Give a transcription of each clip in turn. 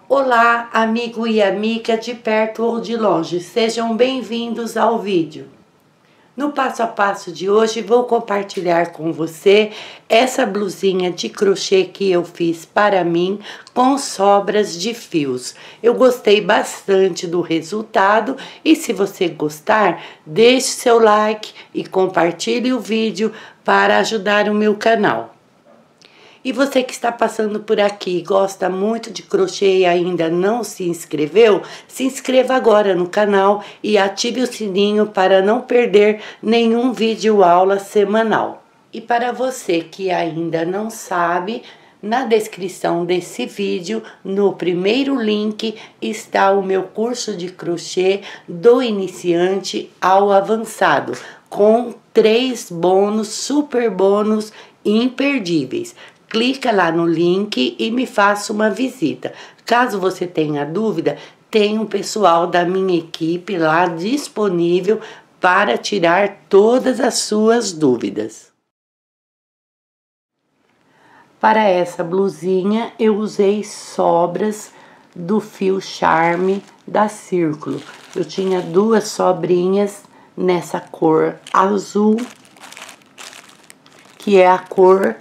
Olá, amigo e amiga de perto ou de longe, sejam bem-vindos ao vídeo. No passo a passo de hoje vou compartilhar com você essa blusinha de crochê que eu fiz para mim com sobras de fios. Eu gostei bastante do resultado e se você gostar, deixe seu like e compartilhe o vídeo para ajudar o meu canal. E você que está passando por aqui e gosta muito de crochê e ainda não se inscreveu, se inscreva agora no canal e ative o sininho para não perder nenhum vídeo aula semanal. E para você que ainda não sabe, na descrição desse vídeo, no primeiro link, está o meu curso de crochê do iniciante ao avançado, com 3 bônus, super bônus imperdíveis. Clica lá no link e me faça uma visita. Caso você tenha dúvida, tem um pessoal da minha equipe lá disponível para tirar todas as suas dúvidas. Para essa blusinha, eu usei sobras do fio Charme da Círculo. Eu tinha 2 sobrinhas nessa cor azul, que é a cor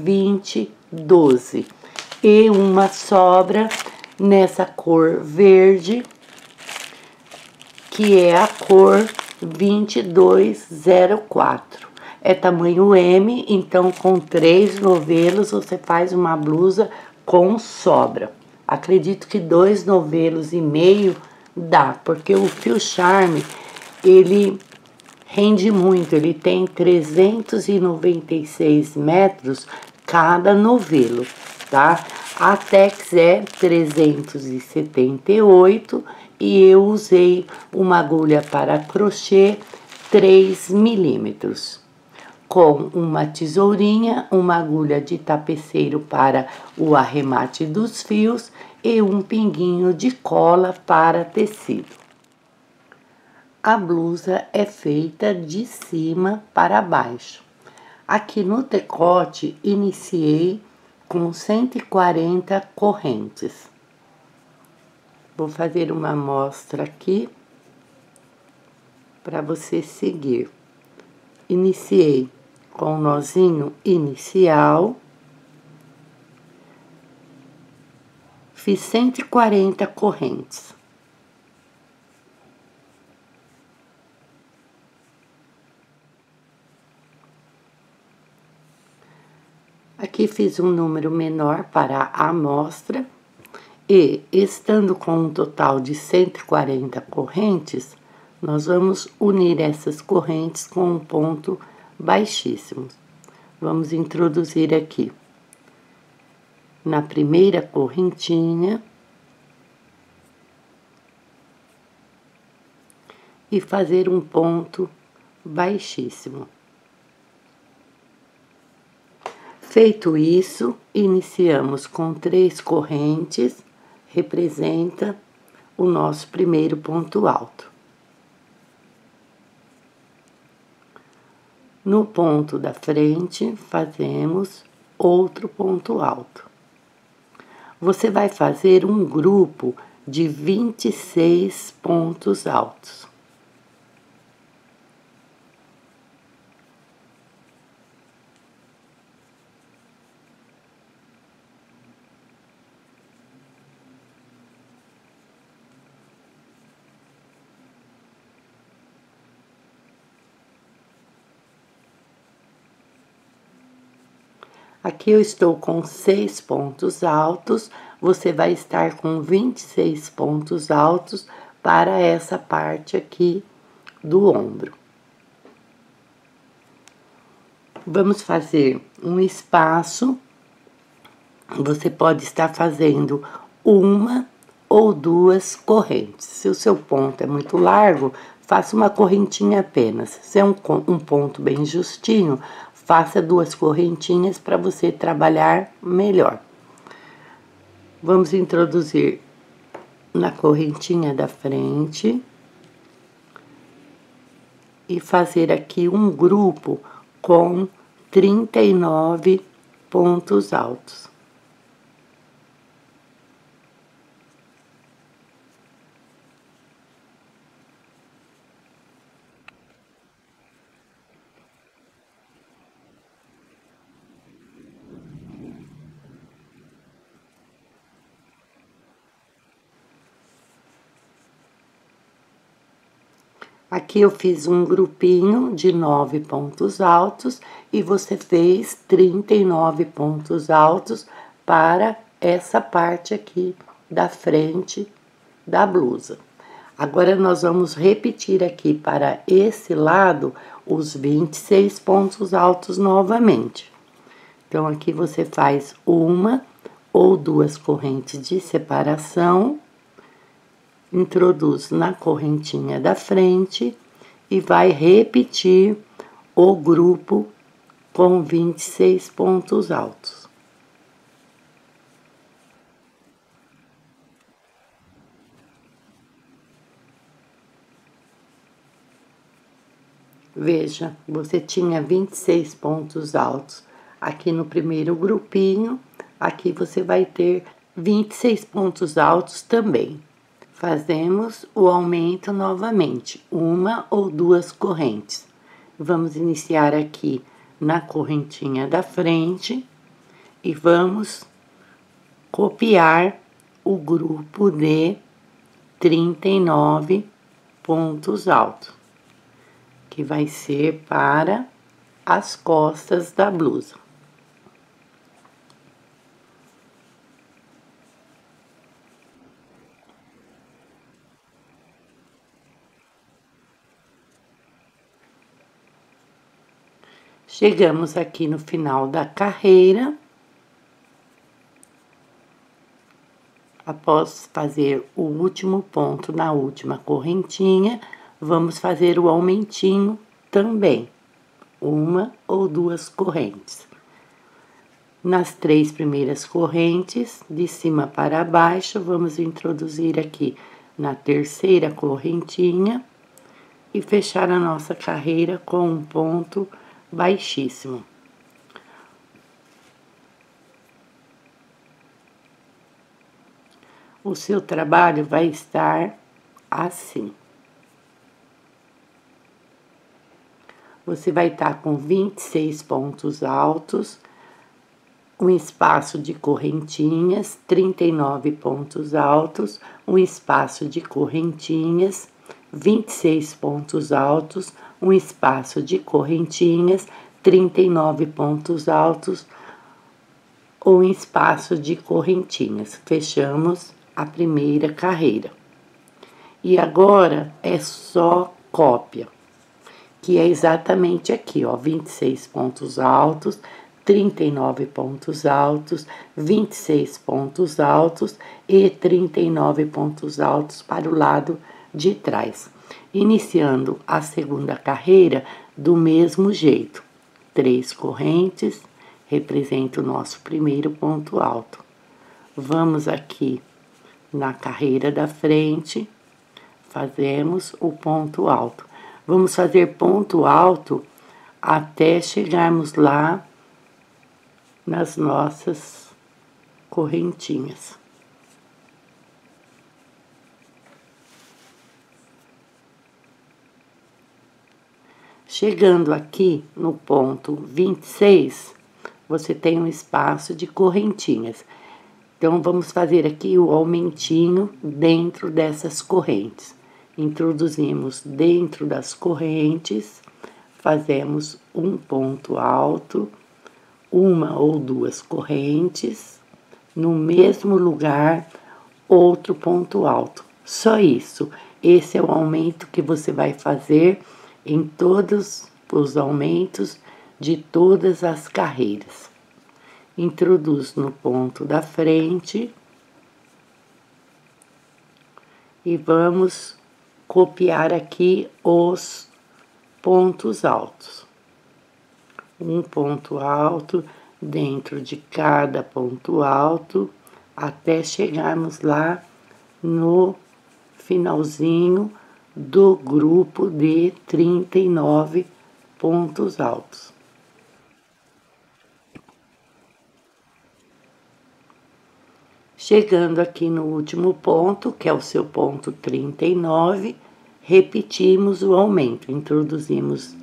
2012, e uma sobra nessa cor verde, que é a cor 2204. É tamanho M, então com 3 novelos você faz uma blusa com sobra. Acredito que 2 novelos e meio dá, porque o fio Charme, ele rende muito, ele tem 396 metros cada novelo, tá? A Tex é 378 e eu usei uma agulha para crochê 3 milímetros. Com uma tesourinha, uma agulha de tapeceiro para o arremate dos fios e um pinguinho de cola para tecido. A blusa é feita de cima para baixo. Aqui no decote, iniciei com 140 correntes. Vou fazer uma amostra aqui para você seguir. Iniciei com o nozinho inicial. Fiz 140 correntes. Aqui fiz um número menor para a amostra e, estando com um total de 140 correntes, nós vamos unir essas correntes com um ponto baixíssimo. Vamos introduzir aqui na primeira correntinha e fazer um ponto baixíssimo. Feito isso, iniciamos com 3 correntes, representa o nosso primeiro ponto alto. No ponto da frente, fazemos outro ponto alto. Você vai fazer um grupo de 26 pontos altos. Aqui eu estou com 6 pontos altos, você vai estar com 26 pontos altos para essa parte aqui do ombro. Vamos fazer um espaço, você pode estar fazendo 1 ou 2 correntes. Se o seu ponto é muito largo, faça uma correntinha apenas. Se é um ponto bem justinho, faça 2 correntinhas para você trabalhar melhor. Vamos introduzir na correntinha da frente e fazer aqui um grupo com 39 pontos altos. Aqui eu fiz um grupinho de 9 pontos altos e você fez 39 pontos altos para essa parte aqui da frente da blusa. Agora, nós vamos repetir aqui para esse lado os 26 pontos altos novamente. Então, aqui você faz uma ou duas correntes de separação, introduz na correntinha da frente e vai repetir o grupo com 26 pontos altos. Veja, você tinha 26 pontos altos aqui no primeiro grupinho, aqui você vai ter 26 pontos altos também. Fazemos o aumento novamente, uma ou duas correntes. Vamos iniciar aqui na correntinha da frente e vamos copiar o grupo de 39 pontos altos, que vai ser para as costas da blusa. Chegamos aqui no final da carreira. Após fazer o último ponto na última correntinha, vamos fazer o aumentinho também, uma ou duas correntes. Nas 3 primeiras correntes, de cima para baixo, vamos introduzir aqui na terceira correntinha e fechar a nossa carreira com um ponto baixíssimo. O seu trabalho vai estar assim. Você vai estar com 26 pontos altos, um espaço de correntinhas, 39 pontos altos, um espaço de correntinhas, 26 pontos altos, um espaço de correntinhas, 39 pontos altos, um espaço de correntinhas. Fechamos a primeira carreira. E agora é só cópia, que é exatamente aqui, ó, 26 pontos altos, 39 pontos altos, 26 pontos altos e 39 pontos altos para o lado de trás. Iniciando a segunda carreira do mesmo jeito. 3 correntes, representa o nosso primeiro ponto alto. Vamos aqui na carreira da frente, fazemos o ponto alto. Vamos fazer ponto alto até chegarmos lá nas nossas correntinhas. Chegando aqui no ponto 26, você tem um espaço de correntinhas. Então, vamos fazer aqui o aumentinho dentro dessas correntes. Introduzimos dentro das correntes, fazemos um ponto alto, uma ou duas correntes, no mesmo lugar, outro ponto alto. Só isso. Esse é o aumento que você vai fazer em todos os aumentos de todas as carreiras. Introduz no ponto da frente e vamos copiar aqui os pontos altos. Um ponto alto dentro de cada ponto alto até chegarmos lá no finalzinho do grupo de 39 pontos altos. Chegando aqui no último ponto, que é o seu ponto 39, repetimos o aumento, introduzimos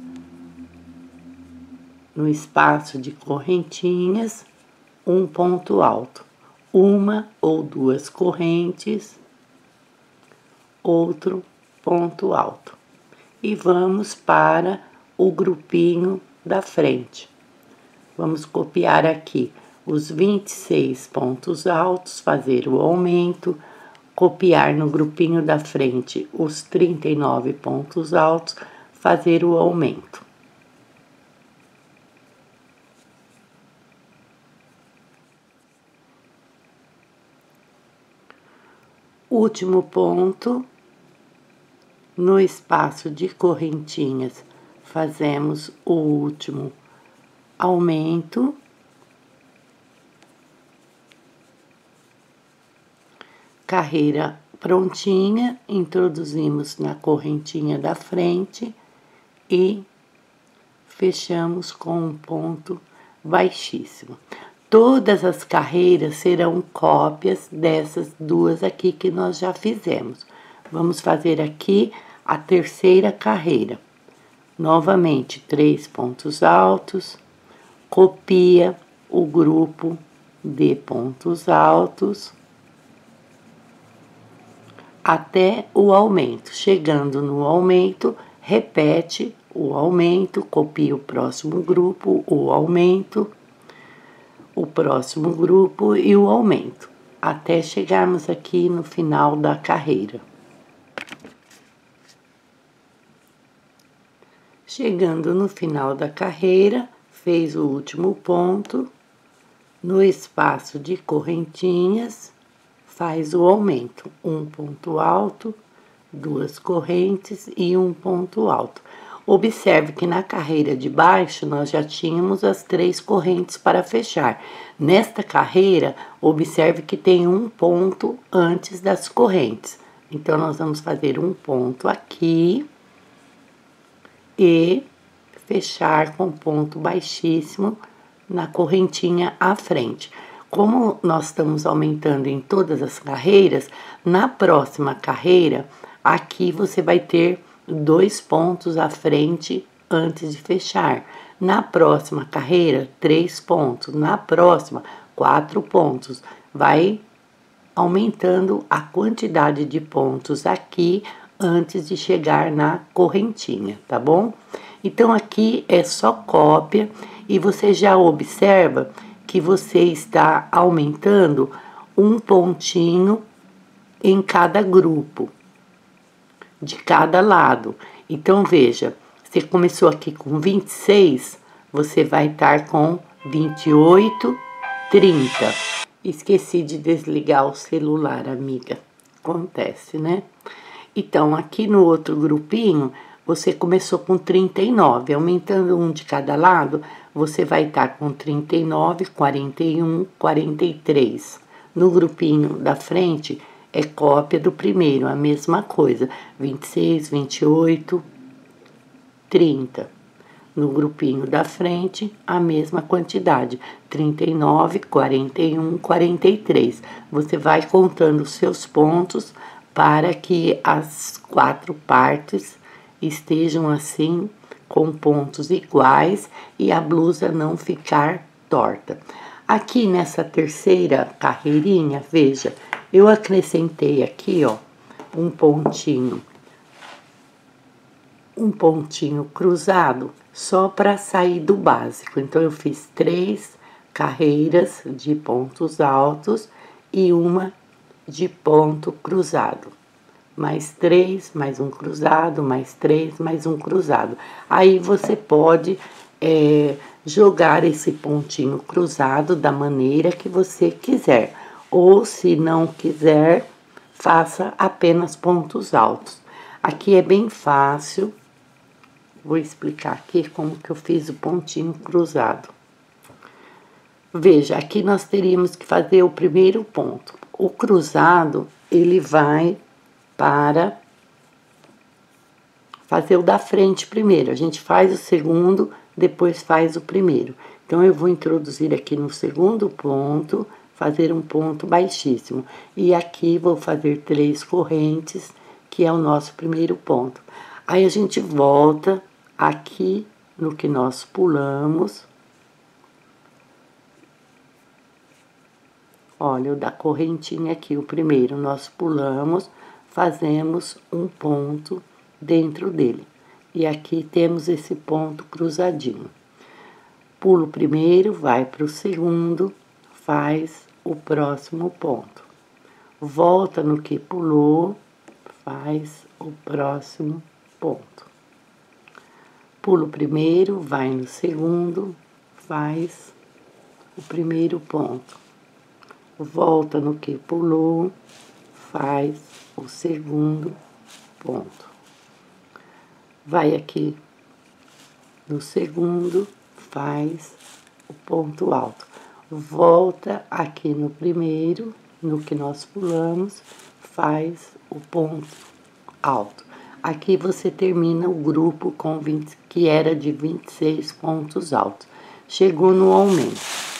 no espaço de correntinhas um ponto alto, uma ou duas correntes, outro ponto alto. e vamos para o grupinho da frente. Vamos copiar aqui os 26 pontos altos, fazer o aumento, copiar no grupinho da frente os 39 pontos altos, fazer o aumento. Último ponto, no espaço de correntinhas, fazemos o último aumento. Carreira prontinha, introduzimos na correntinha da frente e fechamos com um ponto baixíssimo. Todas as carreiras serão cópias dessas duas aqui que nós já fizemos. Vamos fazer aqui a terceira carreira. Novamente, 3 pontos altos, copia o grupo de pontos altos até o aumento. Chegando no aumento, repete o aumento, copia o próximo grupo, o aumento, o próximo grupo e o aumento, até chegarmos aqui no final da carreira. Chegando no final da carreira, fez o último ponto, no espaço de correntinhas, faz o aumento, um ponto alto, 2 correntes e um ponto alto. Observe que na carreira de baixo nós já tínhamos as 3 correntes para fechar. Nesta carreira, observe que tem um ponto antes das correntes. Então, nós vamos fazer um ponto aqui e fechar com ponto baixíssimo na correntinha à frente. Como nós estamos aumentando em todas as carreiras, na próxima carreira, aqui você vai ter 2 pontos à frente antes de fechar. Na próxima carreira, 3 pontos. Na próxima, 4 pontos. Vai aumentando a quantidade de pontos aqui antes de chegar na correntinha, tá bom? Então, aqui é só cópia e você já observa que você está aumentando um pontinho em cada grupo, de cada lado. Então, veja, você começou aqui com 26, você vai estar com 28, 30. Esqueci de desligar o celular, amiga. Acontece, né? Então, aqui no outro grupinho, você começou com 39, aumentando um de cada lado, você vai estar com 39, 41, 43. No grupinho da frente, é cópia do primeiro, a mesma coisa, 26, 28, 30. No grupinho da frente, a mesma quantidade, 39, 41, 43. Você vai contando os seus pontos para que as 4 partes estejam assim, com pontos iguais e a blusa não ficar torta. Aqui nessa terceira carreirinha, veja, eu acrescentei aqui, ó, um pontinho cruzado só para sair do básico. Então, eu fiz 3 carreiras de pontos altos e uma de ponto cruzado. Mais 3, mais um cruzado, mais 3, mais um cruzado. Aí, você pode jogar esse pontinho cruzado da maneira que você quiser. Ou, se não quiser, faça apenas pontos altos. Aqui é bem fácil. Vou explicar aqui como que eu fiz o pontinho cruzado. Veja, aqui nós teríamos que fazer o primeiro ponto. O cruzado, ele vai para fazer o da frente primeiro. A gente faz o segundo, depois faz o primeiro. Então, eu vou introduzir aqui no segundo ponto, fazer um ponto baixíssimo. E aqui vou fazer 3 correntes, que é o nosso primeiro ponto. Aí, a gente volta aqui no que nós pulamos. Olha, o da correntinha aqui, o primeiro, nós pulamos, fazemos um ponto dentro dele. e aqui temos esse ponto cruzadinho. Pula o primeiro, vai para o segundo, faz o próximo ponto. Volta no que pulou, faz o próximo ponto. Pula o primeiro, vai no segundo, faz o primeiro ponto. Volta no que pulou, faz o segundo ponto. Vai aqui no segundo, faz o ponto alto. Volta aqui no primeiro, no que nós pulamos, faz o ponto alto. Aqui você termina o grupo com 20, que era de 26 pontos altos. Chegou no aumento.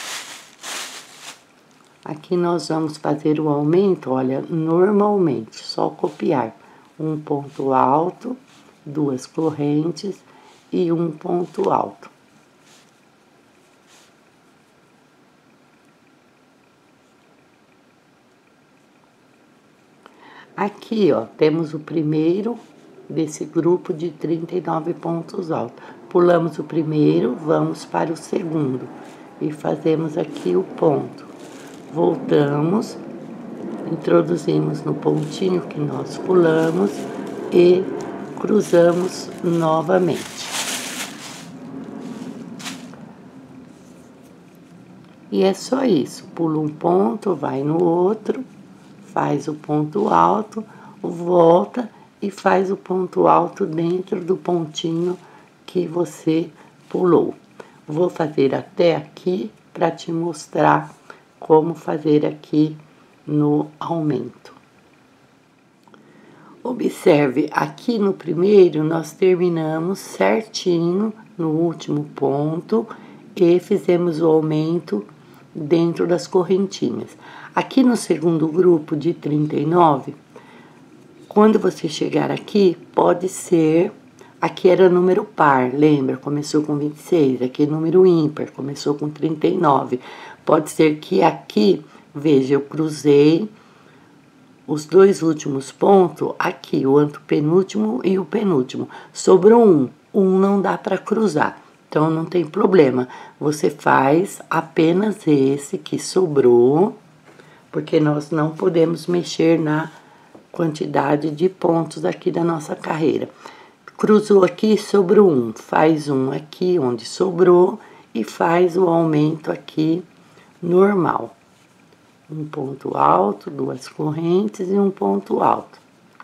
Aqui nós vamos fazer o aumento, olha, normalmente, só copiar. Um ponto alto, 2 correntes e um ponto alto. Aqui, ó, temos o primeiro desse grupo de 39 pontos altos. Pulamos o primeiro, vamos para o segundo e fazemos aqui o ponto. Voltamos, introduzimos no pontinho que nós pulamos e cruzamos novamente. E é só isso, pula um ponto, vai no outro, faz o ponto alto, volta e faz o ponto alto dentro do pontinho que você pulou. Vou fazer até aqui para te mostrar como fazer aqui no aumento. Observe, aqui no primeiro nós terminamos certinho no último ponto e fizemos o aumento dentro das correntinhas. Aqui no segundo grupo de 39, quando você chegar aqui, pode ser, aqui era número par, lembra? Começou com 26, aqui é número ímpar, começou com 39. Pode ser que aqui, veja, eu cruzei os 2 últimos pontos, aqui, o antepenúltimo e o penúltimo. Sobrou um não dá para cruzar, então não tem problema. Você faz apenas esse que sobrou, porque nós não podemos mexer na quantidade de pontos aqui da nossa carreira. Cruzou aqui, sobrou um, faz um aqui onde sobrou e faz o aumento aqui normal. Um ponto alto, 2 correntes e um ponto alto.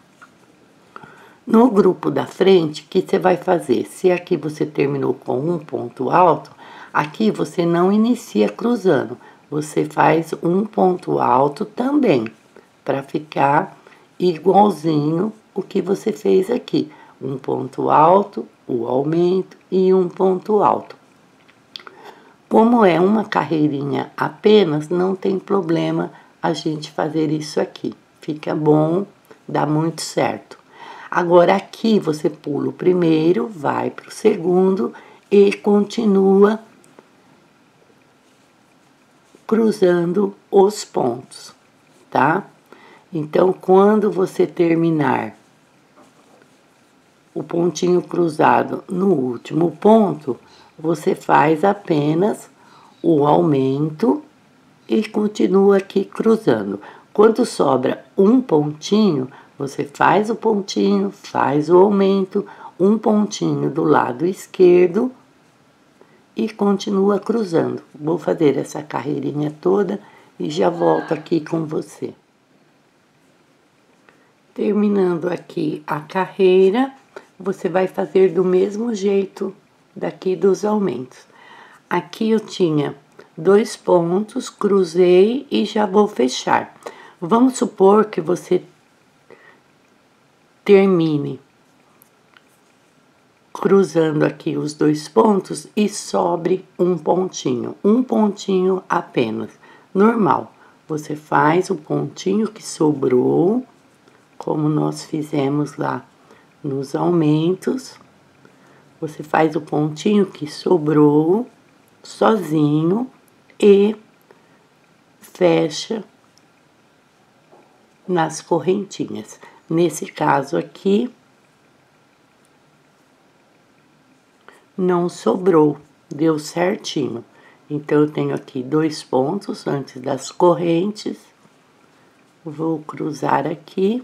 No grupo da frente, o que você vai fazer? Se aqui você terminou com um ponto alto, aqui você não inicia cruzando. Você faz um ponto alto também, para ficar igualzinho o que você fez aqui. Um ponto alto, o aumento e um ponto alto. Como é uma carreirinha apenas, não tem problema a gente fazer isso aqui. Fica bom, dá muito certo. Agora, aqui você pula o primeiro, vai para o segundo e continua cruzando os pontos, tá? Então, quando você terminar o pontinho cruzado no último ponto, você faz apenas o aumento e continua aqui cruzando. Quando sobra um pontinho, você faz o pontinho, faz o aumento, um pontinho do lado esquerdo e continua cruzando. Vou fazer essa carreirinha toda e já volto aqui com você. Terminando aqui a carreira, você vai fazer do mesmo jeito daqui dos aumentos. Aqui eu tinha 2 pontos, cruzei e já vou fechar. Vamos supor que você termine cruzando aqui os 2 pontos e sobre um pontinho apenas, normal. Você faz o pontinho que sobrou, como nós fizemos lá nos aumentos. Você faz o pontinho que sobrou sozinho e fecha nas correntinhas. Nesse caso aqui, não sobrou, deu certinho. Então, eu tenho aqui 2 pontos antes das correntes. Vou cruzar aqui.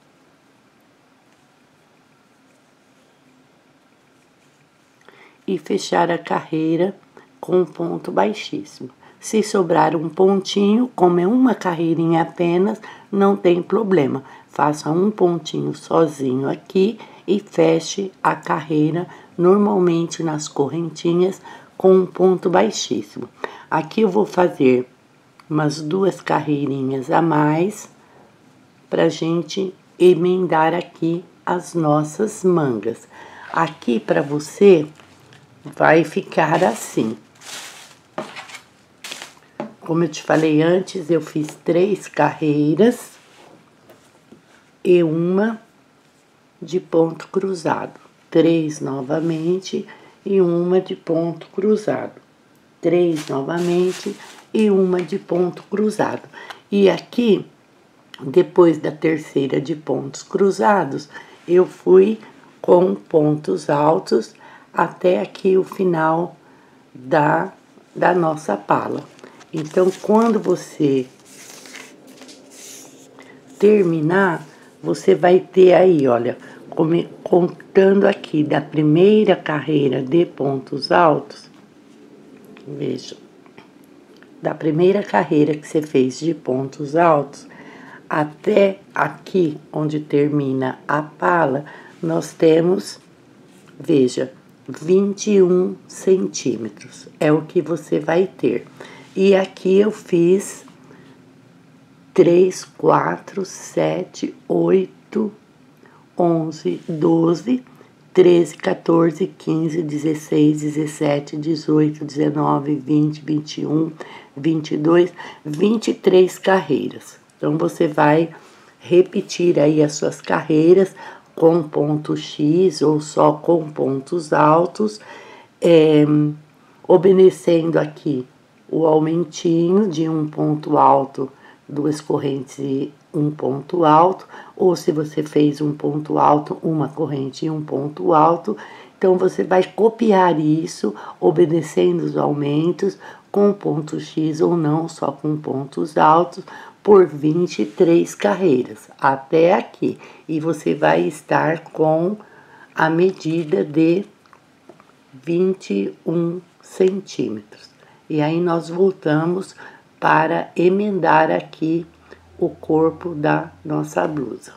E fechar a carreira com um ponto baixíssimo. Se sobrar um pontinho, como é uma carreirinha apenas, não tem problema. Faça um pontinho sozinho aqui e feche a carreira normalmente nas correntinhas com um ponto baixíssimo. Aqui eu vou fazer umas 2 carreirinhas a mais pra gente emendar aqui as nossas mangas. Aqui para você vai ficar assim. Como eu te falei antes, eu fiz 3 carreiras e uma de ponto cruzado. 3 novamente e uma de ponto cruzado. 3 novamente e uma de ponto cruzado. E aqui, depois da terceira de pontos cruzados, eu fui com pontos altos até aqui o final da nossa pala. Então, quando você terminar, você vai ter aí, olha, contando aqui da primeira carreira de pontos altos, veja, da primeira carreira que você fez de pontos altos, até aqui onde termina a pala, nós temos, veja, 21 centímetros, é o que você vai ter. E aqui eu fiz 3, 4, 7, 8, 11, 12, 13, 14, 15, 16, 17, 18, 19, 20, 21, 22, 23 carreiras. Então, você vai repetir aí as suas carreiras com ponto X ou só com pontos altos, obedecendo aqui o aumentinho de um ponto alto, 2 correntes e um ponto alto, ou se você fez um ponto alto, uma corrente e um ponto alto, então você vai copiar isso, obedecendo os aumentos, com ponto X ou não, só com pontos altos, por 23 carreiras, até aqui. E você vai estar com a medida de 21 centímetros. E aí, nós voltamos para emendar aqui o corpo da nossa blusa.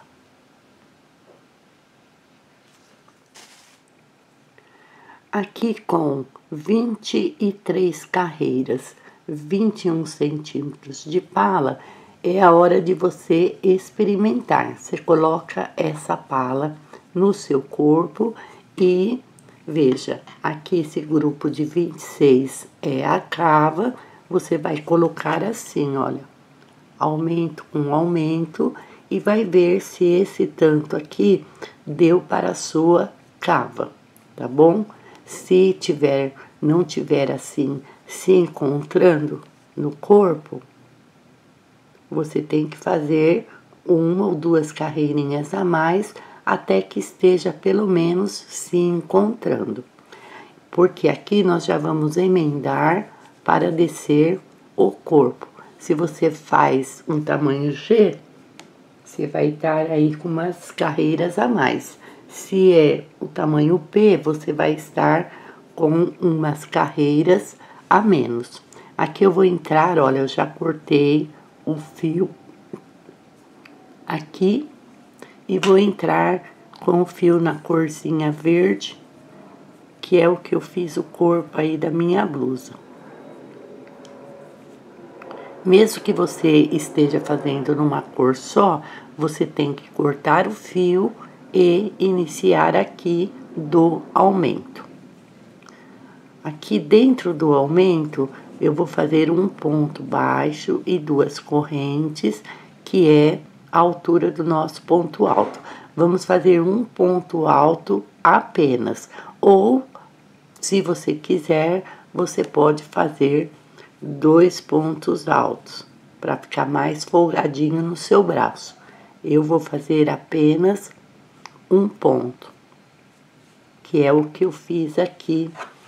Aqui com 23 carreiras, 21 centímetros de pala, é a hora de você experimentar. Você coloca essa pala no seu corpo e veja, aqui esse grupo de 26 é a cava, você vai colocar assim, olha, aumento com aumento e vai ver se esse tanto aqui deu para a sua cava, tá bom? Se não tiver assim, se encontrando no corpo, você tem que fazer 1 ou 2 carreirinhas a mais até que esteja pelo menos se encontrando. Porque aqui nós já vamos emendar para descer o corpo. Se você faz um tamanho G, você vai estar aí com umas carreiras a mais. Se é o tamanho P, você vai estar com umas carreiras a menos. Aqui eu vou entrar, olha, eu já cortei o fio aqui e vou entrar com o fio na corzinha verde, que é o que eu fiz o corpo aí da minha blusa. Mesmo que você esteja fazendo numa cor só, você tem que cortar o fio e iniciar aqui do aumento. Aqui dentro do aumento, eu vou fazer um ponto baixo e 2 correntes, que é a altura do nosso ponto alto. Vamos fazer um ponto alto apenas, ou, se você quiser, você pode fazer 2 pontos altos, para ficar mais folgadinho no seu braço. Eu vou fazer apenas um ponto, que é o que eu fiz aqui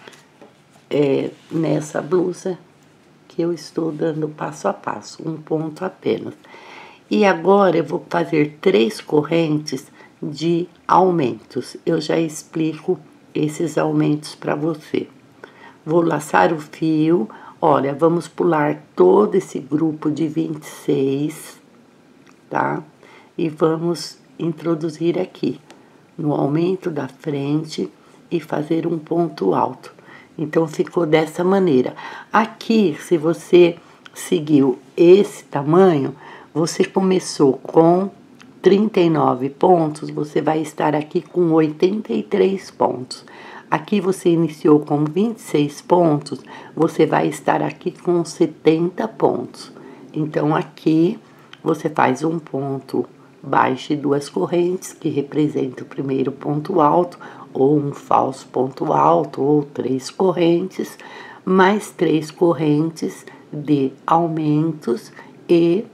nessa blusa que eu estou dando passo a passo, um ponto apenas. E agora eu vou fazer 3 correntes de aumentos. Eu já explico esses aumentos para você. Vou laçar o fio. Olha, vamos pular todo esse grupo de 26, tá? E vamos introduzir aqui no aumento da frente e fazer um ponto alto. Então, ficou dessa maneira. Aqui, se você seguiu esse tamanho, você começou com 39 pontos, você vai estar aqui com 83 pontos. Aqui você iniciou com 26 pontos, você vai estar aqui com 70 pontos. Então, aqui você faz um ponto baixo e 2 correntes, que representa o primeiro ponto alto, ou um falso ponto alto, ou 3 correntes, mais 3 correntes de aumentos, e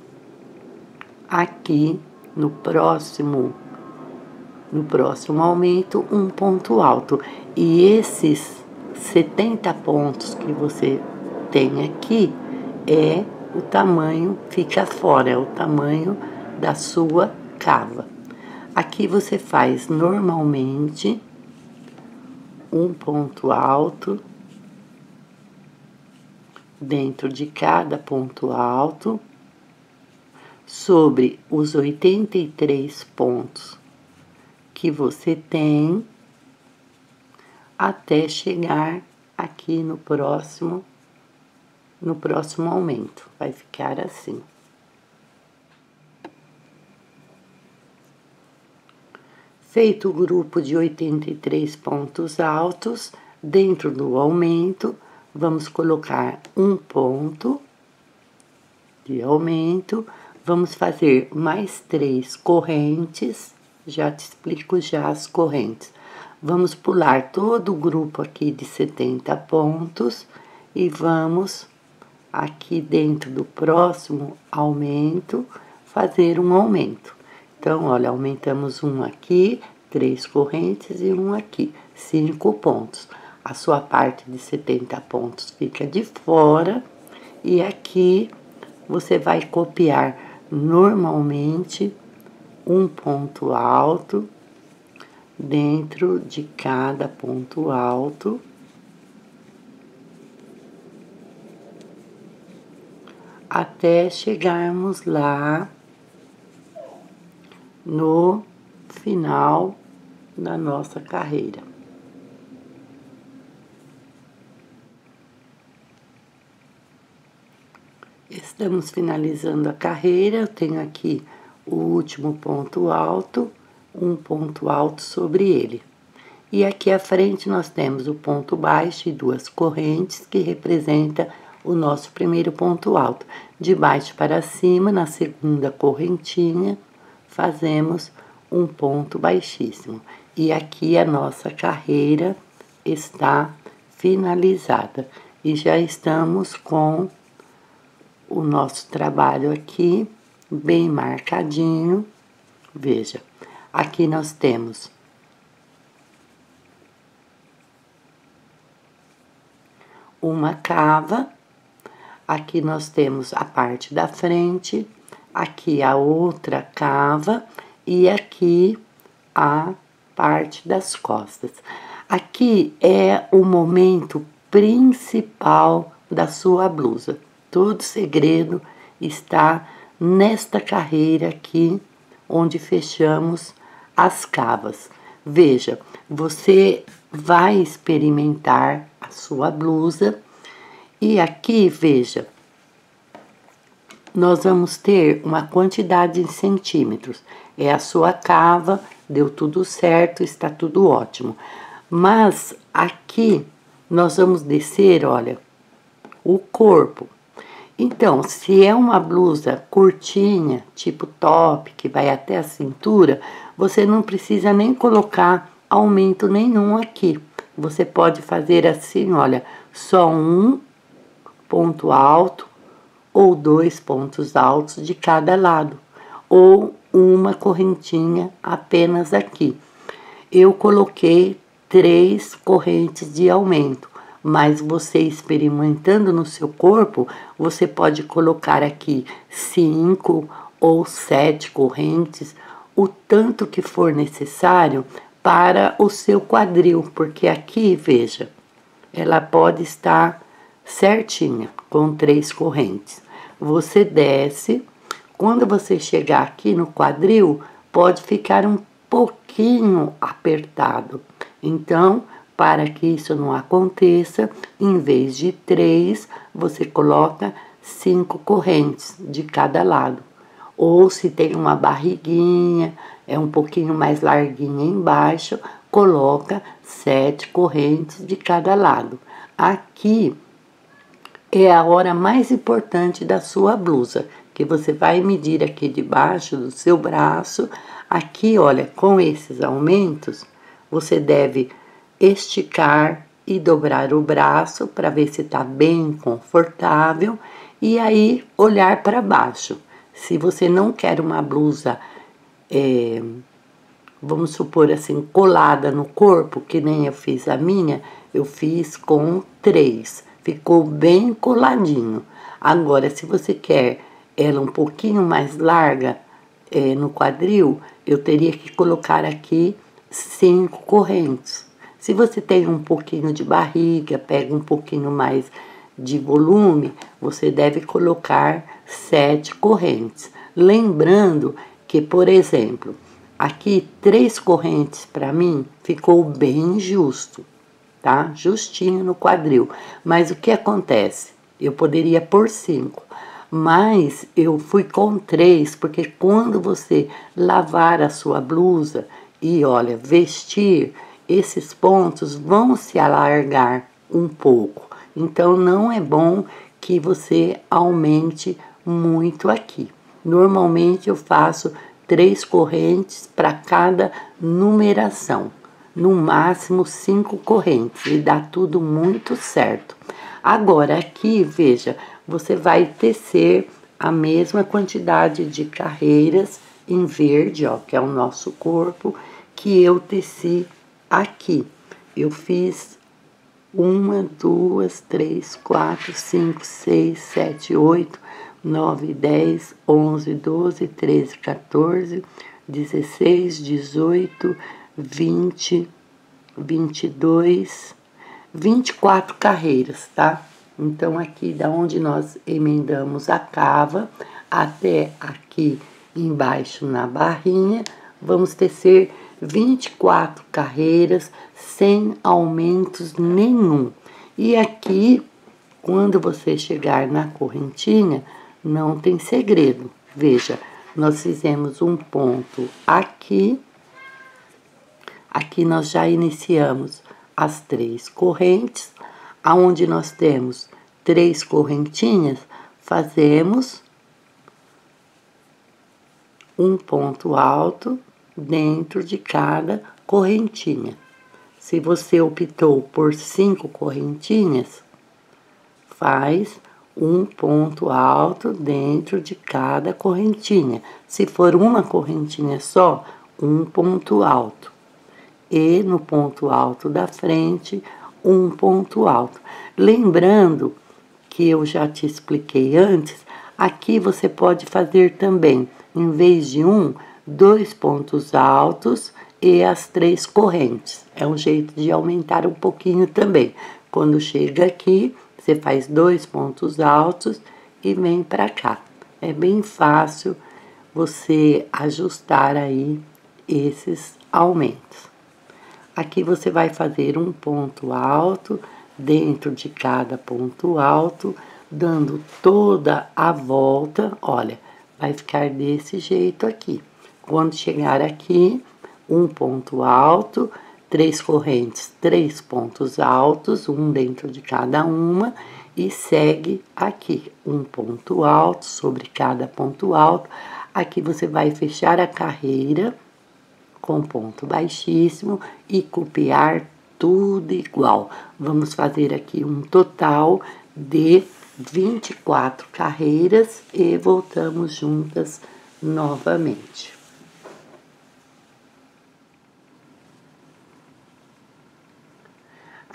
aqui no próximo aumento, um ponto alto. E esses 70 pontos que você tem aqui é o tamanho, fica fora, é o tamanho da sua cava. Aqui você faz normalmente um ponto alto dentro de cada ponto alto, sobre os 83 pontos que você tem, até chegar aqui no próximo aumento. Vai ficar assim. Feito o grupo de 83 pontos altos, dentro do aumento, vamos colocar um ponto de aumento, vamos fazer mais 3 correntes, já te explico já as correntes. Vamos pular todo o grupo aqui de 70 pontos e vamos aqui dentro do próximo aumento fazer um aumento. Então, olha, aumentamos um aqui, 3 correntes e um aqui, 5 pontos. A sua parte de 70 pontos fica de fora e aqui você vai copiar normalmente um ponto alto dentro de cada ponto alto, até chegarmos lá no final da nossa carreira. Estamos finalizando a carreira, eu tenho aqui o último ponto alto, um ponto alto sobre ele. E aqui à frente nós temos o ponto baixo e 2 correntes, que representa o nosso primeiro ponto alto. De baixo para cima, na segunda correntinha, fazemos um ponto baixíssimo. E aqui a nossa carreira está finalizada. E já estamos com o nosso trabalho aqui bem marcadinho. Veja, aqui nós temos uma cava, aqui nós temos a parte da frente, aqui a outra cava e aqui a parte das costas. Aqui é o momento principal da sua blusa. Todo segredo está nesta carreira aqui, onde fechamos as cavas. Veja, você vai experimentar a sua blusa e aqui, veja, nós vamos ter uma quantidade em centímetros. É a sua cava, deu tudo certo, está tudo ótimo. Mas aqui nós vamos descer, olha, o corpo. Então, se é uma blusa curtinha, tipo top, que vai até a cintura, você não precisa nem colocar aumento nenhum aqui. Você pode fazer assim, olha, só um ponto alto ou 2 pontos altos de cada lado, ou uma correntinha apenas aqui. Eu coloquei 3 correntes de aumento. Mas você experimentando no seu corpo, você pode colocar aqui 5 ou 7 correntes, o tanto que for necessário para o seu quadril, porque aqui, veja, ela pode estar certinha, com 3 correntes. Você desce, quando você chegar aqui no quadril, pode ficar um pouquinho apertado. Então, para que isso não aconteça, em vez de 3, você coloca 5 correntes de cada lado. Ou se tem uma barriguinha, é um pouquinho mais larguinha embaixo, coloca 7 correntes de cada lado. Aqui é a hora mais importante da sua blusa, que você vai medir aqui debaixo do seu braço. Aqui, olha, com esses aumentos, você deve esticar e dobrar o braço para ver se está bem confortável e aí olhar para baixo. Se você não quer uma blusa, vamos supor assim, colada no corpo, que nem eu fiz a minha, eu fiz com 3, ficou bem coladinho. Agora, se você quer ela um pouquinho mais larga no quadril, eu teria que colocar aqui 5 correntes. Se você tem um pouquinho de barriga, pega um pouquinho mais de volume, você deve colocar 7 correntes. Lembrando que, por exemplo, aqui 3 correntes para mim ficou bem justo, tá? Justinho no quadril. Mas o que acontece? Eu poderia pôr 5, mas eu fui com 3, porque quando você lavar a sua blusa e, olha, vestir, esses pontos vão se alargar um pouco. Então, não é bom que você aumente muito aqui. Normalmente, eu faço 3 correntes para cada numeração. No máximo 5 correntes e dá tudo muito certo. Agora, aqui, veja, você vai tecer a mesma quantidade de carreiras em verde, ó, que é o nosso corpo, que eu teci aqui. Eu fiz 1, 2, 3, 4, 5, 6, 7, 8, 9, 10, 11, 12, 13, 14, 16, 18, 20, 22, 24 carreiras, tá? Então, aqui da onde nós emendamos a cava até aqui embaixo na barrinha, vamos tecer 24 carreiras sem aumentos nenhum. E aqui, quando você chegar na correntinha, não tem segredo. Veja, nós fizemos um ponto aqui. Aqui nós já iniciamos as 3 correntes. Aonde nós temos 3 correntinhas, fazemos um ponto alto dentro de cada correntinha. Se você optou por 5 correntinhas, faz um ponto alto dentro de cada correntinha. Se for uma correntinha só, um ponto alto. E no ponto alto da frente, um ponto alto. Lembrando que eu já te expliquei antes, aqui você pode fazer também, em vez de 2 pontos altos e as 3 correntes. É um jeito de aumentar um pouquinho também. Quando chega aqui, você faz 2 pontos altos e vem para cá. É bem fácil você ajustar aí esses aumentos. Aqui você vai fazer um ponto alto dentro de cada ponto alto, dando toda a volta. Olha, vai ficar desse jeito aqui. Quando chegar aqui, um ponto alto, 3 correntes, 3 pontos altos, um dentro de cada uma, e segue aqui, um ponto alto sobre cada ponto alto. Aqui você vai fechar a carreira com ponto baixíssimo e copiar tudo igual. Vamos fazer aqui um total de 24 carreiras e voltamos juntas novamente.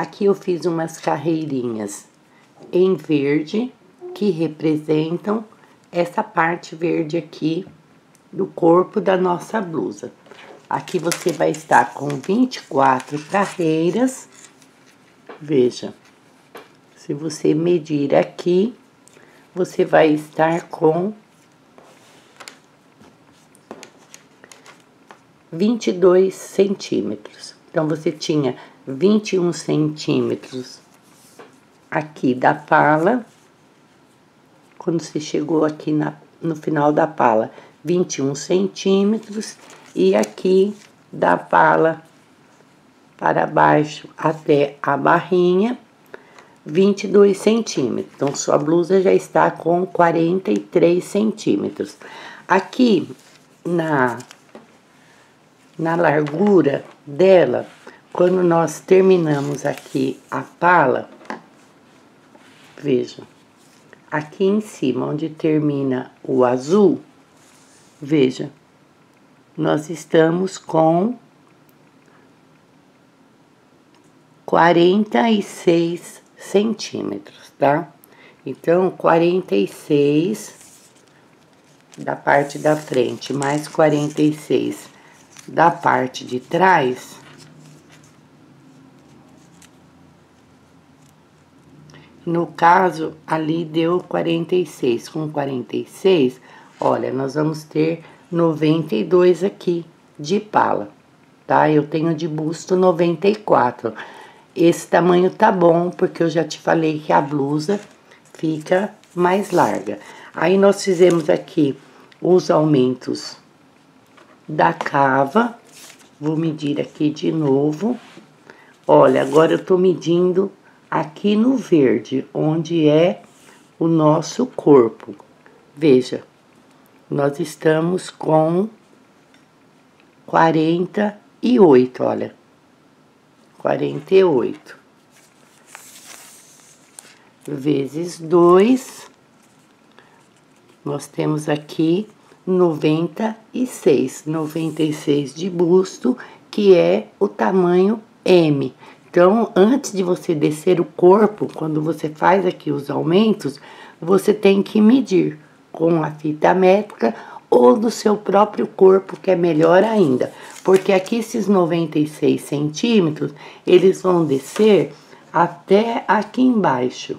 Aqui eu fiz umas carreirinhas em verde, que representam essa parte verde aqui do corpo da nossa blusa. Aqui você vai estar com 24 carreiras. Veja, se você medir aqui, você vai estar com 22 centímetros. Então, você tinha 21 centímetros aqui da pala. Quando você chegou aqui no final da pala, 21 centímetros. E aqui da pala para baixo até a barrinha, 22 centímetros. Então, sua blusa já está com 43 centímetros. Aqui na largura dela, quando nós terminamos aqui a pala, veja, aqui em cima, onde termina o azul, veja, nós estamos com 46 centímetros, tá? Então, 46 da parte da frente, mais 46 da parte de trás, no caso, ali deu 46. Com 46, olha, nós vamos ter 92 aqui de pala, tá? Eu tenho de busto 94. Esse tamanho tá bom, porque eu já te falei que a blusa fica mais larga. Aí, nós fizemos aqui os aumentos da cava. Vou medir aqui de novo. Olha, agora eu tô medindo aqui no verde, onde é o nosso corpo. Veja, nós estamos com 48, olha. 48. Vezes 2, nós temos aqui 96. 96 de busto, que é o tamanho M. Então, antes de você descer o corpo, quando você faz aqui os aumentos, você tem que medir com a fita métrica ou do seu próprio corpo, que é melhor ainda. Porque aqui esses 96 centímetros, eles vão descer até aqui embaixo.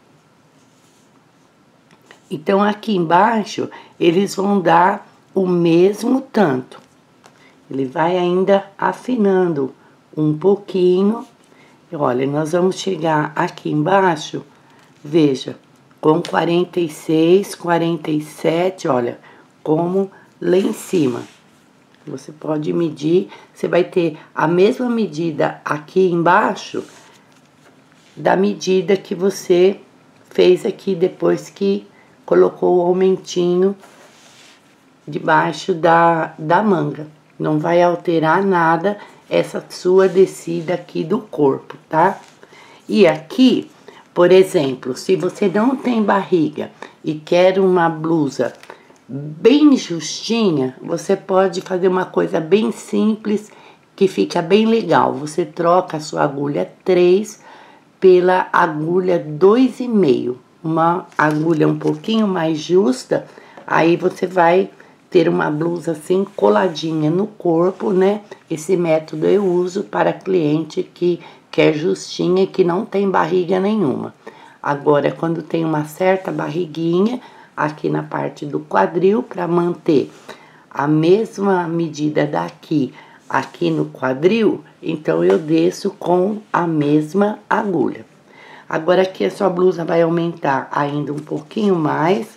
Então, aqui embaixo, eles vão dar o mesmo tanto. Ele vai ainda afinando um pouquinho. Olha, nós vamos chegar aqui embaixo, veja, com 46, 47, olha, como lá em cima. Você pode medir, você vai ter a mesma medida aqui embaixo da medida que você fez aqui depois que colocou o aumentinho debaixo da manga. Não vai alterar nada essa sua descida aqui do corpo, tá? E aqui, por exemplo, se você não tem barriga e quer uma blusa bem justinha, você pode fazer uma coisa bem simples que fica bem legal. Você troca a sua agulha 3 pela agulha 2,5. Uma agulha um pouquinho mais justa, aí você vai ter uma blusa assim coladinha no corpo, né? Esse método eu uso para cliente que quer justinha e que não tem barriga nenhuma. Agora, quando tem uma certa barriguinha aqui na parte do quadril, para manter a mesma medida daqui aqui no quadril, então eu desço com a mesma agulha. Agora aqui a sua blusa vai aumentar ainda um pouquinho mais.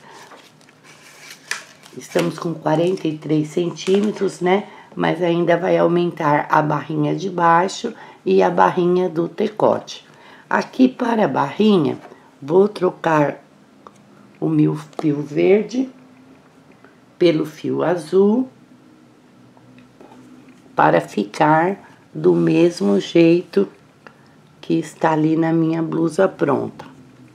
Estamos com 43 centímetros, né? Mas ainda vai aumentar a barrinha de baixo e a barrinha do decote. Aqui para a barrinha, vou trocar o meu fio verde pelo fio azul para ficar do mesmo jeito que está ali na minha blusa pronta.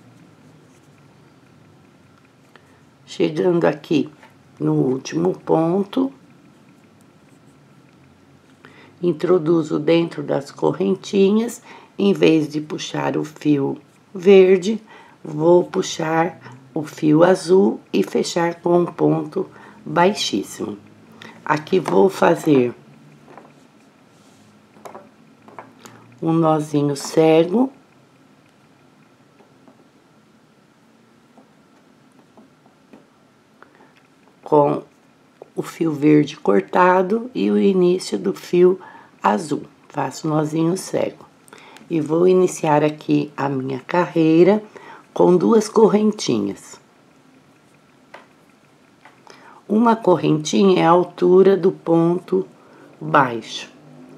Chegando aqui no último ponto, introduzo dentro das correntinhas em vez de puxar o fio verde, vou puxar o fio azul e fechar com um ponto baixíssimo. Aqui vou fazer um nozinho cego. Com o fio verde cortado e o início do fio azul. Faço nozinho cego. E vou iniciar aqui a minha carreira com 2 correntinhas. Uma correntinha é a altura do ponto baixo.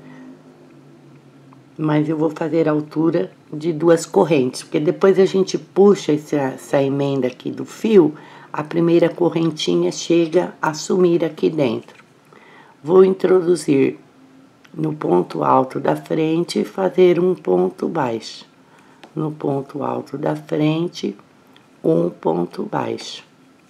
Mas eu vou fazer a altura de 2 correntes, porque depois a gente puxa essa emenda aqui do fio, a primeira correntinha chega a sumir aqui dentro. Vou introduzir no ponto alto da frente e fazer um ponto baixo. No ponto alto da frente, um ponto baixo.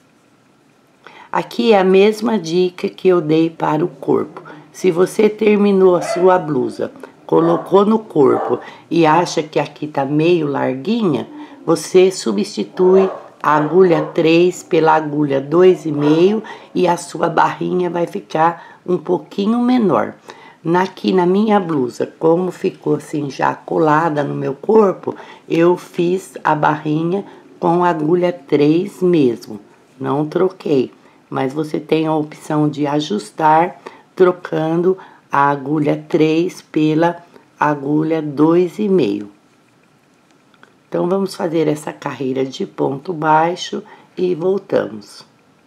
Aqui é a mesma dica que eu dei para o corpo. Se você terminou a sua blusa, colocou no corpo e acha que aqui tá meio larguinha, você substitui a agulha 3 pela agulha 2,5 e a sua barrinha vai ficar um pouquinho menor. Aqui na minha blusa, como ficou assim já colada no meu corpo, eu fiz a barrinha com a agulha 3 mesmo, não troquei. Mas você tem a opção de ajustar trocando a agulha 3 pela agulha 2,5. Então, vamos fazer essa carreira de ponto baixo e voltamos.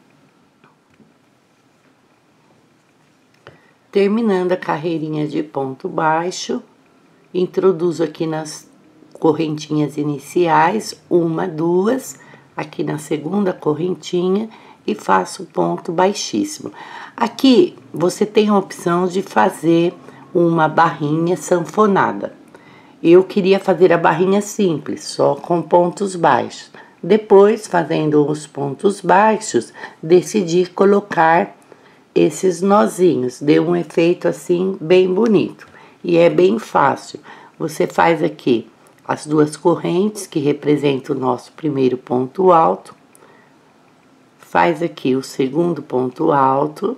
Terminando a carreirinha de ponto baixo, introduzo aqui nas correntinhas iniciais, 1, 2, aqui na segunda correntinha e faço ponto baixíssimo. Aqui, você tem a opção de fazer uma barrinha sanfonada. Eu queria fazer a barrinha simples, só com pontos baixos. Depois, fazendo os pontos baixos, decidi colocar esses nozinhos. Deu um efeito assim, bem bonito. E é bem fácil. Você faz aqui as 2 correntes, que representam o nosso primeiro ponto alto. Faz aqui o segundo ponto alto,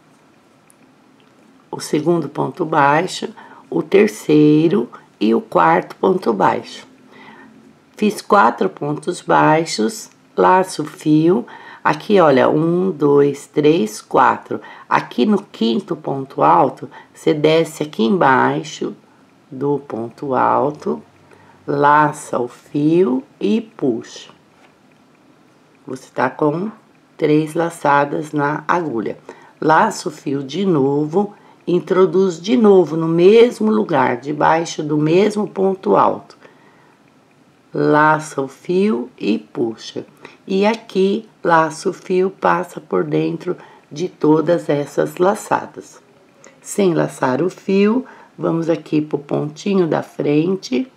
o segundo ponto baixo, o terceiro e o quarto ponto baixo. Fiz 4 pontos baixos, laço o fio, aqui olha, 1, 2, 3, 4. Aqui no quinto ponto alto, você desce aqui embaixo do ponto alto, laça o fio e puxa. Você tá com 3 laçadas na agulha. Laço o fio de novo, introduz de novo no mesmo lugar, debaixo do mesmo ponto alto. Laça o fio e puxa. E aqui, laço o fio, passa por dentro de todas essas laçadas. Sem laçar o fio, vamos aqui pro pontinho da frente.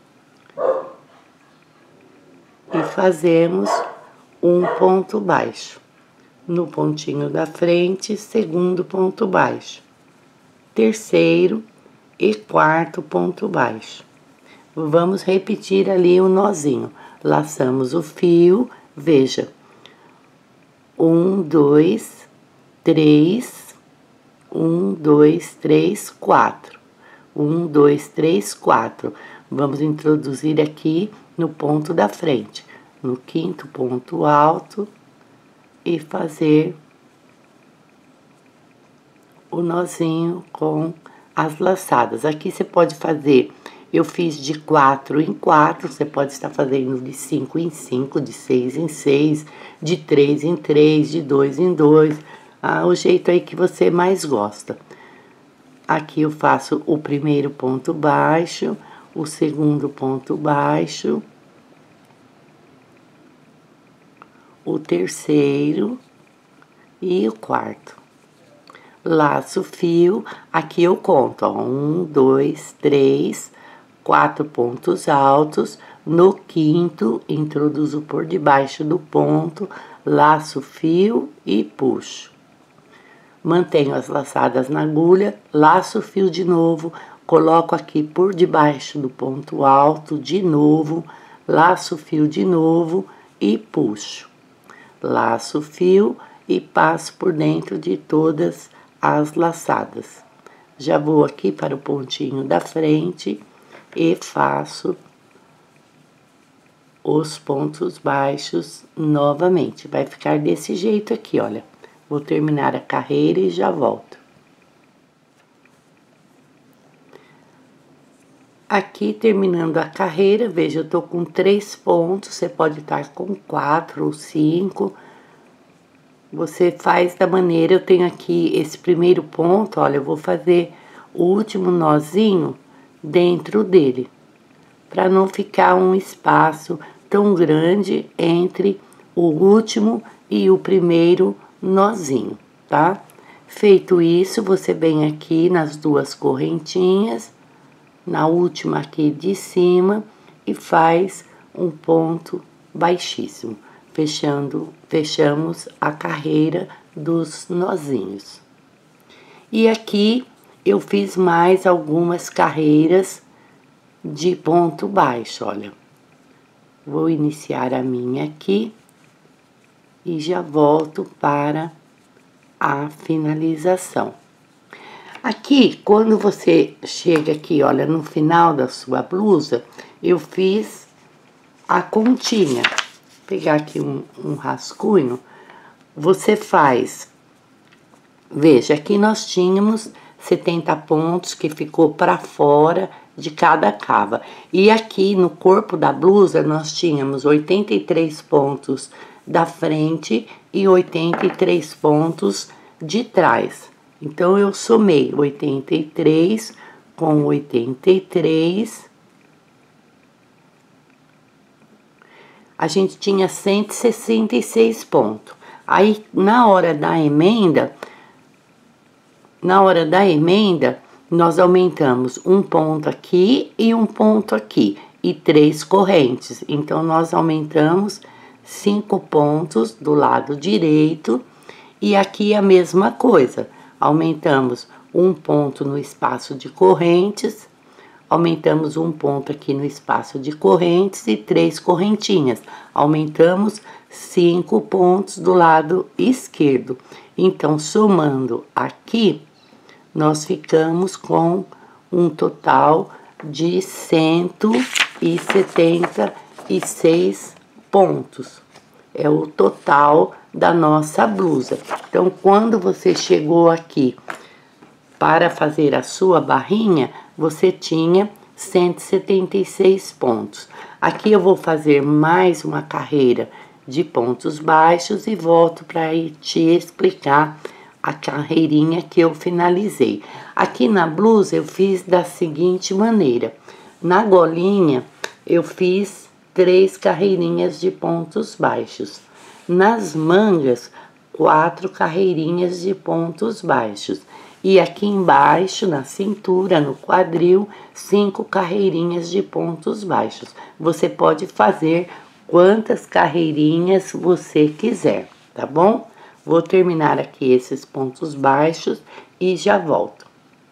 E fazemos um ponto baixo. No pontinho da frente, segundo ponto baixo. Terceiro e quarto ponto baixo. Vamos repetir ali o nozinho. Laçamos o fio, veja. 1, 2, 3, 1, 2, 3, 4. 1, 2, 3, 4. Vamos introduzir aqui no ponto da frente, no quinto ponto alto e fazer o nozinho com as laçadas. Aqui você pode fazer, eu fiz de 4 em 4, você pode estar fazendo de 5 em 5, de 6 em 6, de 3 em 3, de 2 em 2, o jeito aí que você mais gosta. Aqui eu faço o primeiro ponto baixo, o segundo ponto baixo, o terceiro e o quarto. Laço o fio, aqui eu conto, ó, 1, 2, 3, 4 pontos altos, no quinto, introduzo por debaixo do ponto, laço o fio e puxo. Mantenho as laçadas na agulha, laço o fio de novo, coloco aqui por debaixo do ponto alto de novo, laço o fio de novo e puxo. Laço o fio e passo por dentro de todas as laçadas. Já vou aqui para o pontinho da frente e faço os pontos baixos novamente. Vai ficar desse jeito aqui, olha. Vou terminar a carreira e já volto. Aqui, terminando a carreira, veja, eu tô com 3 pontos, você pode estar com 4 ou 5. Você faz da maneira, eu tenho aqui esse primeiro ponto, olha, eu vou fazer o último nozinho dentro dele, para não ficar um espaço tão grande entre o último e o primeiro nozinho, tá? Feito isso, você vem aqui nas duas correntinhas, na última aqui de cima, e faz um ponto baixíssimo, fechamos a carreira dos nozinhos. E aqui eu fiz mais algumas carreiras de ponto baixo, olha. Vou iniciar a minha aqui e já volto para a finalização. Aqui, quando você chega aqui, olha, no final da sua blusa, eu fiz a continha. Vou pegar aqui um rascunho, você faz, veja, aqui nós tínhamos 70 pontos que ficou para fora de cada cava. E aqui no corpo da blusa nós tínhamos 83 pontos da frente e 83 pontos de trás. Então, eu somei 83 com 83. A gente tinha 166 pontos. Aí, na hora da emenda, nós aumentamos um ponto aqui e um ponto aqui, e 3 correntes. Então, nós aumentamos 5 pontos do lado direito, e aqui a mesma coisa. Aumentamos um ponto no espaço de correntes, aumentamos um ponto aqui no espaço de correntes e 3 correntinhas. Aumentamos 5 pontos do lado esquerdo. Então, somando aqui, nós ficamos com um total de 176 pontos. É o total da nossa blusa. Então, quando você chegou aqui para fazer a sua barrinha, você tinha 176 pontos. Aqui eu vou fazer mais uma carreira de pontos baixos e volto para te explicar a carreirinha que eu finalizei. Aqui na blusa eu fiz da seguinte maneira. Na golinha eu fiz 3 carreirinhas de pontos baixos. Nas mangas, 4 carreirinhas de pontos baixos. E aqui embaixo, na cintura, no quadril, 5 carreirinhas de pontos baixos. Você pode fazer quantas carreirinhas você quiser, tá bom? Vou terminar aqui esses pontos baixos e já volto.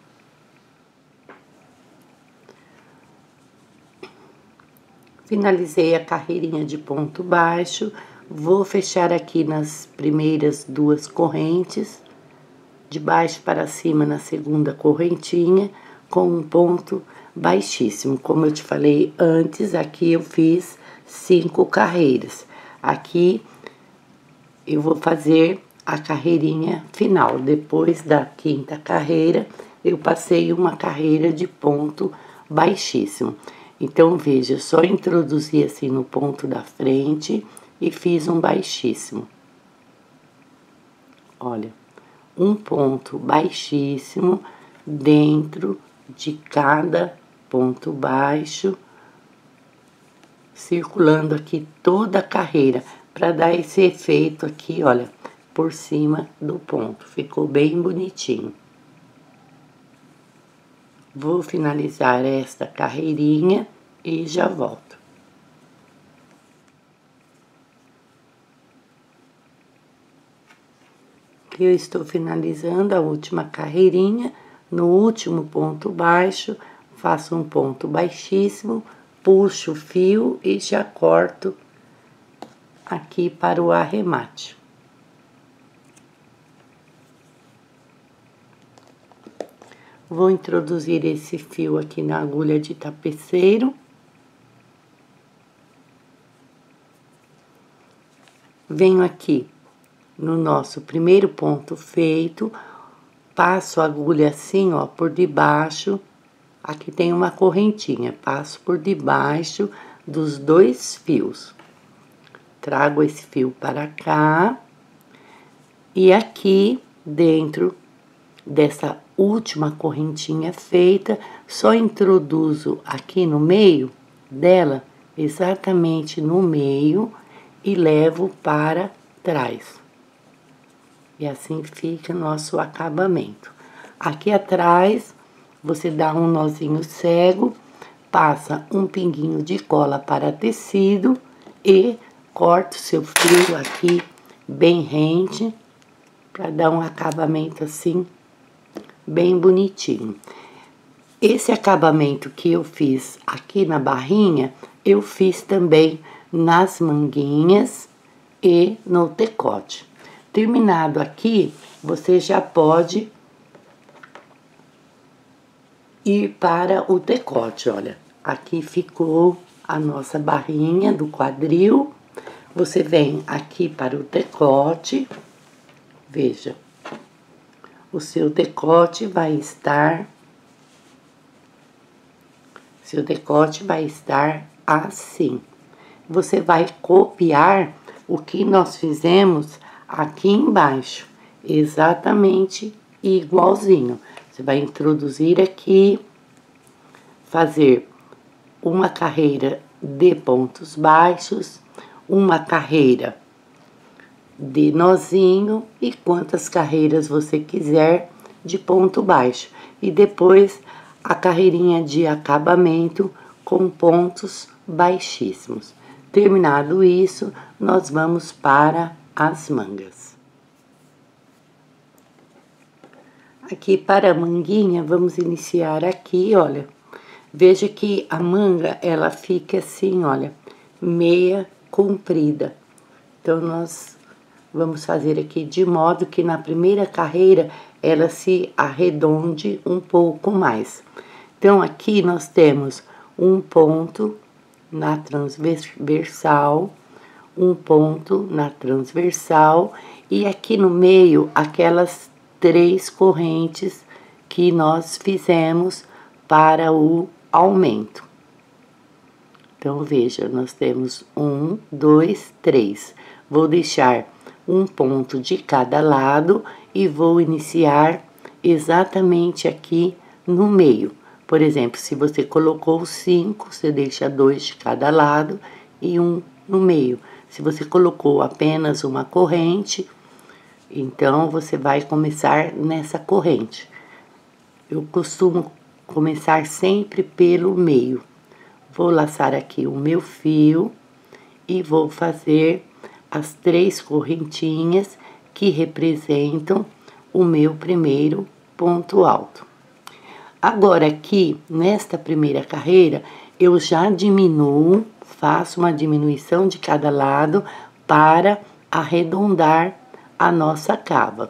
Finalizei a carreirinha de ponto baixo. Vou fechar aqui nas primeiras 2 correntes, de baixo para cima na segunda correntinha, com um ponto baixíssimo. Como eu te falei antes, aqui eu fiz 5 carreiras. Aqui eu vou fazer a carreirinha final. Depois da 5ª carreira, eu passei uma carreira de ponto baixíssimo. Então, veja, só introduzi assim no ponto da frente e fiz um baixíssimo. Olha, um ponto baixíssimo dentro de cada ponto baixo, circulando aqui toda a carreira, para dar esse efeito aqui, olha, por cima do ponto. Ficou bem bonitinho. Vou finalizar esta carreirinha e já volto. Eu estou finalizando a última carreirinha. No último ponto baixo, faço um ponto baixíssimo, puxo o fio e já corto aqui para o arremate. Vou introduzir esse fio aqui na agulha de tapeceiro. Venho aqui no nosso primeiro ponto feito, passo a agulha assim, ó, por debaixo. Aqui tem uma correntinha, passo por debaixo dos 2 fios. Trago esse fio para cá. E aqui dentro dessa última correntinha feita, só introduzo aqui no meio dela, exatamente no meio, e levo para trás. E assim fica nosso acabamento. Aqui atrás, você dá um nozinho cego, passa um pinguinho de cola para tecido e corta o seu fio aqui bem rente, para dar um acabamento assim, bem bonitinho. Esse acabamento que eu fiz aqui na barrinha, eu fiz também nas manguinhas e no decote. Terminado aqui, você já pode ir para o decote, olha. Aqui ficou a nossa barrinha do quadril. Você vem aqui para o decote, veja. O seu decote vai estar... Seu decote vai estar assim. Você vai copiar o que nós fizemos aqui embaixo, exatamente igualzinho. Você vai introduzir aqui, fazer uma carreira de pontos baixos, uma carreira de nozinho e quantas carreiras você quiser de ponto baixo. E depois a carreirinha de acabamento com pontos baixíssimos. Terminado isso, nós vamos para as mangas. Aqui para a manguinha, vamos iniciar aqui, olha. Veja que a manga, ela fica assim, olha, meia comprida. Então, nós vamos fazer aqui de modo que na primeira carreira, ela se arredonde um pouco mais. Então, aqui nós temos um ponto na transversal, um ponto na transversal e aqui no meio aquelas 3 correntes que nós fizemos para o aumento. Então, veja, nós temos 1, 2, 3. Vou deixar um ponto de cada lado e vou iniciar exatamente aqui no meio. Por exemplo, se você colocou 5, você deixa 2 de cada lado e 1 no meio. Se você colocou apenas uma corrente, então você vai começar nessa corrente. Eu costumo começar sempre pelo meio. Vou laçar aqui o meu fio e vou fazer as 3 correntinhas que representam o meu primeiro ponto alto. Agora, aqui, nesta primeira carreira, eu já diminuo, faço uma diminuição de cada lado para arredondar a nossa cava.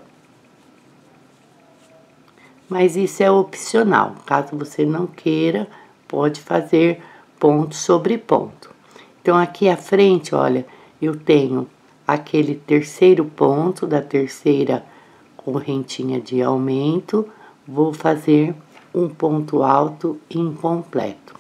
Mas isso é opcional, caso você não queira, pode fazer ponto sobre ponto. Então, aqui à frente, olha, eu tenho aquele terceiro ponto da terceira correntinha de aumento, vou fazer um ponto alto incompleto.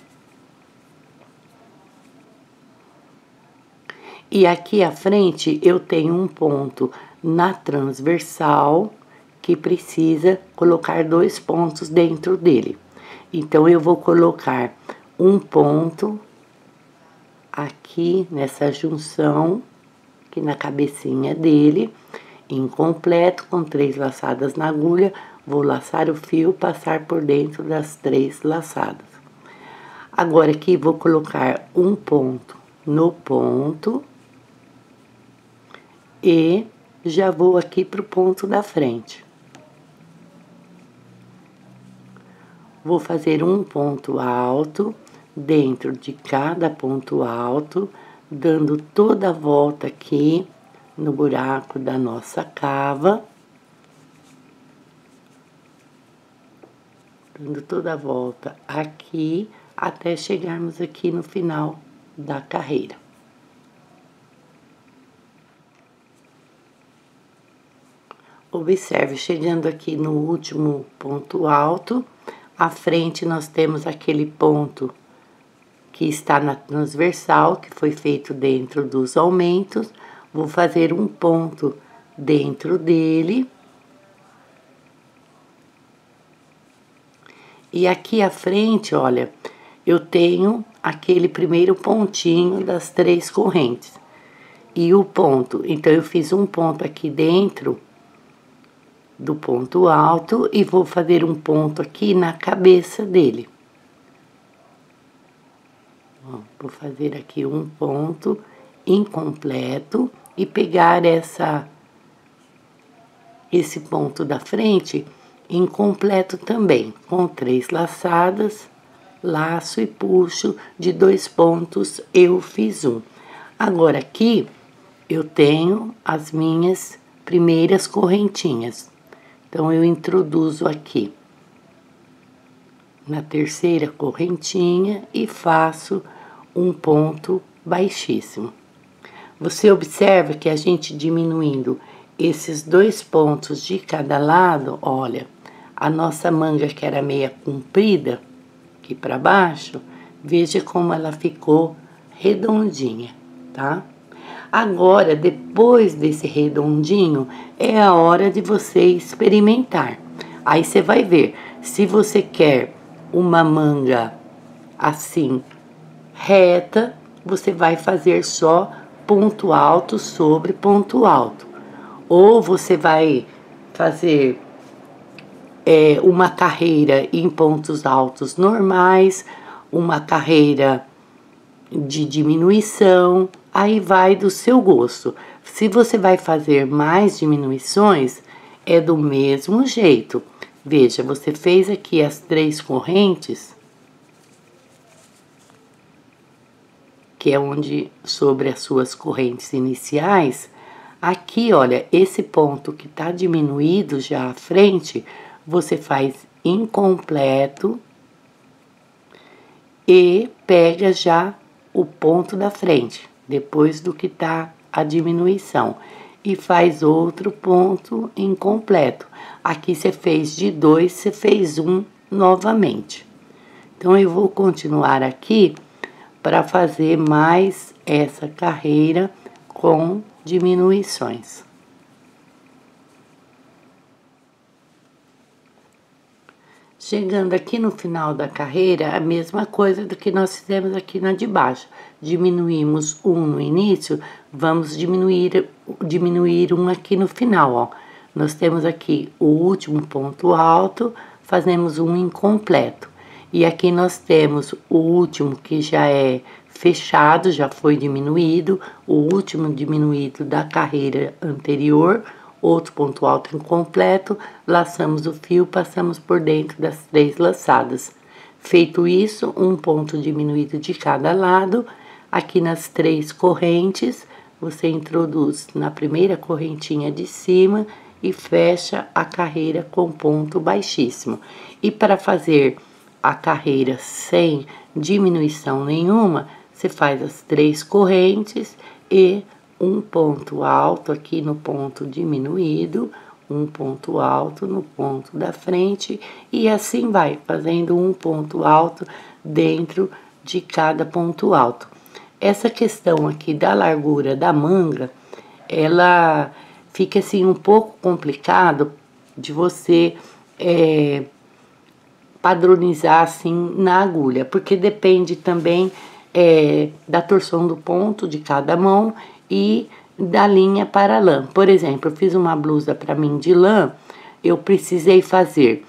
E aqui à frente eu tenho um ponto na transversal que precisa colocar 2 pontos dentro dele. Então, eu vou colocar um ponto aqui nessa junção, aqui na cabecinha dele, incompleto, com 3 laçadas na agulha. Vou laçar o fio, passar por dentro das 3 laçadas. Agora, aqui vou colocar um ponto no ponto e já vou aqui pro ponto da frente. vou fazer um ponto alto dentro de cada ponto alto, dando toda a volta aqui no buraco da nossa cava. Dando toda a volta aqui, até chegarmos aqui no final da carreira. Observe, chegando aqui no último ponto alto, à frente nós temos aquele ponto que está na transversal, que foi feito dentro dos aumentos. Vou fazer um ponto dentro dele. E aqui à frente, olha, eu tenho aquele primeiro pontinho das 3 correntes. E o ponto, então eu fiz um ponto aqui dentro do ponto alto e vou fazer um ponto aqui na cabeça dele. Ó, vou fazer aqui um ponto incompleto e pegar esse ponto da frente incompleto também, com 3 laçadas, laço e puxo de 2 pontos, eu fiz um. Agora aqui eu tenho as minhas primeiras correntinhas. Então, eu introduzo aqui na terceira correntinha e faço um ponto baixíssimo. Você observa que a gente diminuindo esses 2 pontos de cada lado, olha, a nossa manga que era meia comprida, aqui para baixo, veja como ela ficou redondinha, tá? Agora, depois desse redondinho, é a hora de você experimentar. Aí você vai ver, se você quer uma manga assim, reta, você vai fazer só ponto alto sobre ponto alto. Ou você vai fazer uma carreira em pontos altos normais, uma carreira de diminuição, aí vai do seu gosto. Se você vai fazer mais diminuições, é do mesmo jeito. Veja, você fez aqui as 3 correntes, que é onde, sobre as suas correntes iniciais, aqui, olha, esse ponto que tá diminuído já à frente, você faz incompleto e pega já o ponto da frente, depois do que tá a diminuição, e faz outro ponto incompleto. Aqui você fez de 2, você fez um novamente. Então, eu vou continuar aqui para fazer mais essa carreira com diminuições. Chegando aqui no final da carreira, a mesma coisa do que nós fizemos aqui na de baixo. Diminuímos um no início, vamos diminuir um aqui no final, ó. Nós temos aqui o último ponto alto, fazemos um incompleto. E aqui nós temos o último que já é fechado, já foi diminuído, o último diminuído da carreira anterior, outro ponto alto incompleto, laçamos o fio, passamos por dentro das 3 laçadas. Feito isso, um ponto diminuído de cada lado, aqui nas 3 correntes, você introduz na primeira correntinha de cima e fecha a carreira com ponto baixíssimo. E para fazer a carreira sem diminuição nenhuma, você faz as 3 correntes e um ponto alto aqui no ponto diminuído, um ponto alto no ponto da frente, e assim vai, fazendo um ponto alto dentro de cada ponto alto. Essa questão aqui da largura da manga, ela fica assim um pouco complicado de você padronizar assim na agulha, porque depende também da torção do ponto de cada mão e da linha para lã. Por exemplo, eu fiz uma blusa para mim de lã, eu precisei fazer,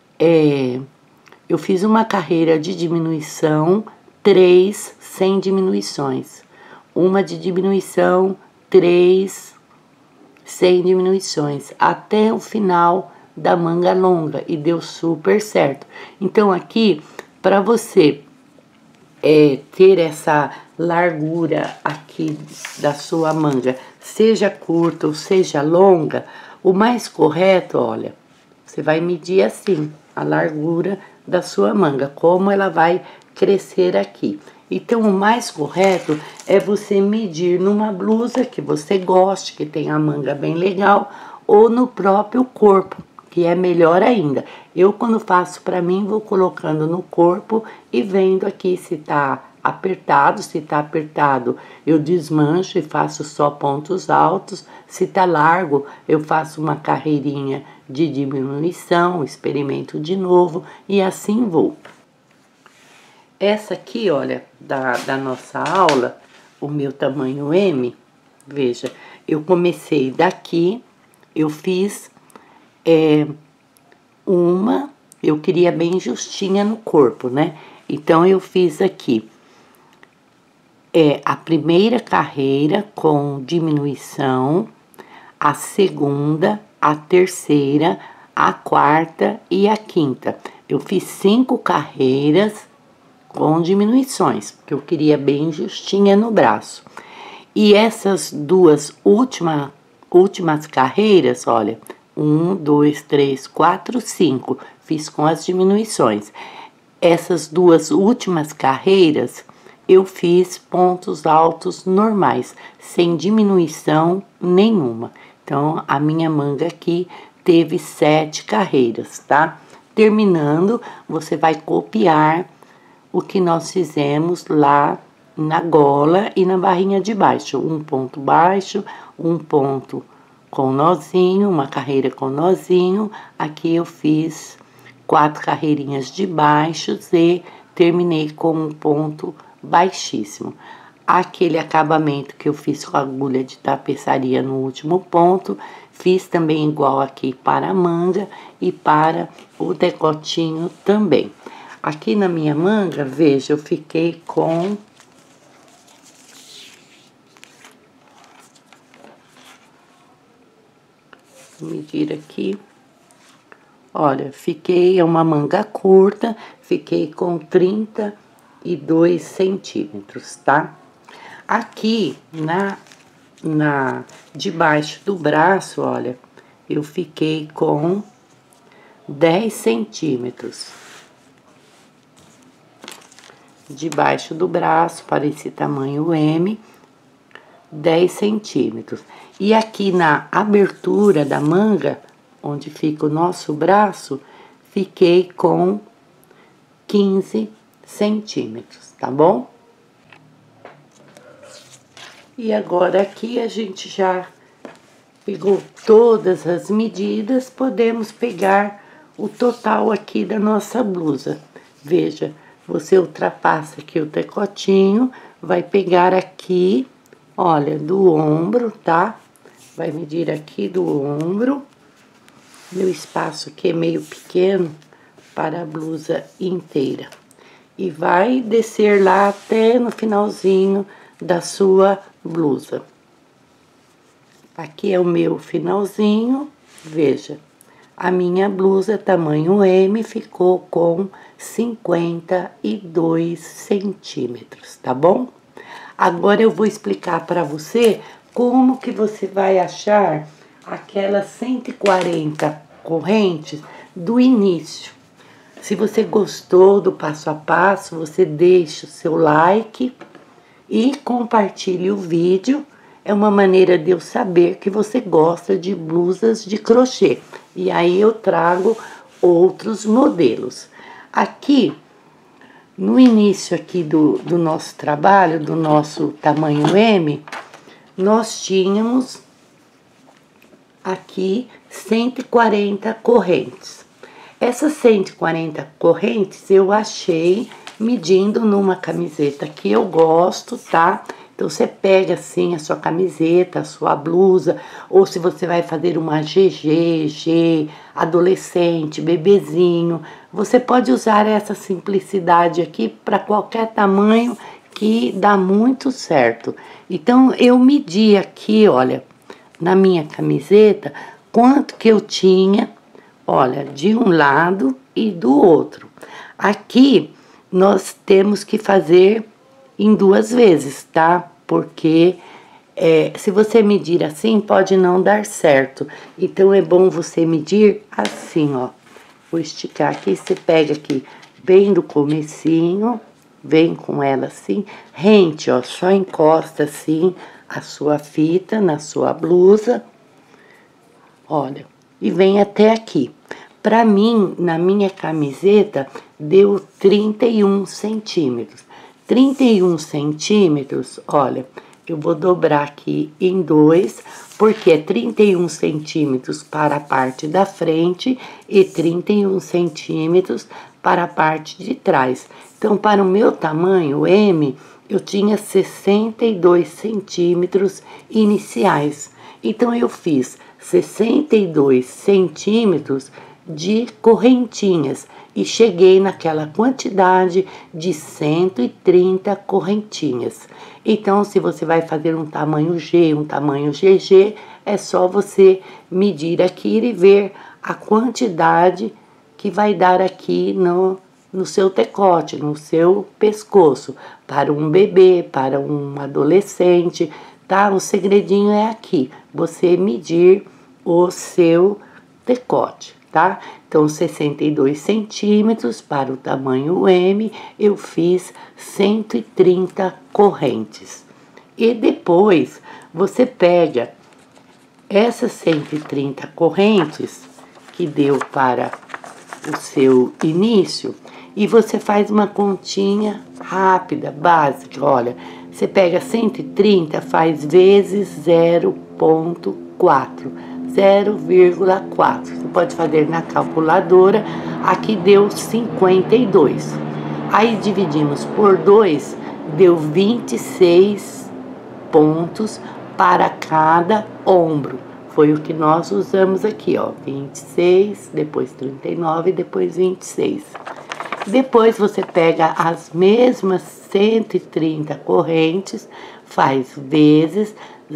eu fiz uma carreira de diminuição, 3 sem diminuições, uma de diminuição, 3 sem diminuições, até o final da manga longa e deu super certo. Então aqui, para você ter essa largura aqui da sua manga, seja curta ou seja longa, o mais correto, olha, você vai medir assim a largura da sua manga, como ela vai crescer aqui. Então, o mais correto é você medir numa blusa que você goste, que tenha a manga bem legal, ou no próprio corpo, que é melhor ainda. Eu, quando faço pra mim, vou colocando no corpo e vendo aqui se tá apertado. Se tá apertado, eu desmancho e faço só pontos altos. Se tá largo, eu faço uma carreirinha de diminuição, experimento de novo e assim vou. Essa aqui, olha, da nossa aula, o meu tamanho M, veja, eu comecei daqui, eu fiz eu queria bem justinha no corpo, né? Então, eu fiz aqui a primeira carreira com diminuição, a segunda, a terceira, a quarta e a quinta. Eu fiz 5 carreiras com diminuições, porque eu queria bem justinha no braço. E essas duas últimas carreiras, olha, 1, 2, 3, 4, 5, fiz com as diminuições. Essas duas últimas carreiras, eu fiz pontos altos normais, sem diminuição nenhuma. Então, a minha manga aqui teve 7 carreiras, tá? Terminando, você vai copiar o que nós fizemos lá na gola e na barrinha de baixo. Um ponto baixo, um ponto com nozinho, uma carreira com nozinho. Aqui eu fiz 4 carreirinhas de baixos e terminei com um ponto baixíssimo. Aquele acabamento que eu fiz com a agulha de tapeçaria no último ponto, fiz também igual aqui para a manga e para o decotinho também. Aqui na minha manga, veja, eu fiquei com... Vou medir aqui. Olha, é uma manga curta, fiquei com 32 centímetros, tá? Aqui, debaixo do braço, olha, eu fiquei com 10 centímetros. Debaixo do braço, para esse tamanho M, 10 centímetros. E aqui na abertura da manga, onde fica o nosso braço, fiquei com 15 centímetros, tá bom? E agora aqui a gente já pegou todas as medidas, podemos pegar o total aqui da nossa blusa. Veja, você ultrapassa aqui o decotinho, vai pegar aqui, olha, do ombro, tá? Vai medir aqui do ombro. Meu espaço aqui é meio pequeno para a blusa inteira. E vai descer lá até no finalzinho da sua blusa. Aqui é o meu finalzinho, veja. A minha blusa tamanho M ficou com 52 centímetros, tá bom? Agora eu vou explicar para você como que você vai achar aquelas 140 correntes do início. Se você gostou do passo a passo, você deixa o seu like e compartilhe o vídeo. É uma maneira de eu saber que você gosta de blusas de crochê. E aí eu trago outros modelos. Aqui, no início aqui do nosso trabalho, do nosso tamanho M, nós tínhamos aqui 140 correntes. Essas 140 correntes eu achei medindo numa camiseta que eu gosto, tá? Então, você pega assim a sua camiseta, a sua blusa, ou se você vai fazer uma GG, G, adolescente, bebezinho, você pode usar essa simplicidade aqui para qualquer tamanho que dá muito certo. Então, eu medi aqui, olha, na minha camiseta, quanto que eu tinha Olha, de um lado e do outro. Aqui nós temos que fazer em 2 vezes, tá? Porque se você medir assim, pode não dar certo. Então é bom você medir assim, ó. Vou esticar aqui, você pega aqui bem do comecinho, vem com ela assim, rente, ó, só encosta assim a sua fita na sua blusa, olha, e vem até aqui. Pra mim, na minha camiseta, deu 31 centímetros. 31 centímetros, olha, eu vou dobrar aqui em 2, porque é 31 centímetros para a parte da frente e 31 centímetros para a parte de trás. Então, para o meu tamanho, M, eu tinha 62 centímetros iniciais. Então, eu fiz 62 centímetros de correntinhas e cheguei naquela quantidade de 130 correntinhas. Então, se você vai fazer um tamanho G, um tamanho GG, é só você medir aqui e ver a quantidade que vai dar aqui no seu decote, no seu pescoço, para um bebê, para um adolescente, tá? O segredinho é aqui, você medir o seu decote, tá? Então, 62 centímetros para o tamanho M, eu fiz 130 correntes. E depois, você pega essas 130 correntes que deu para o seu início e você faz uma continha rápida, básica. Olha, você pega 130, faz vezes 0,4. 0,4. Você pode fazer na calculadora. Aqui deu 52. Aí dividimos por 2, deu 26 pontos para cada ombro. Foi o que nós usamos aqui, ó. 26, depois 39, depois 26. Depois você pega as mesmas 130 correntes, faz vezes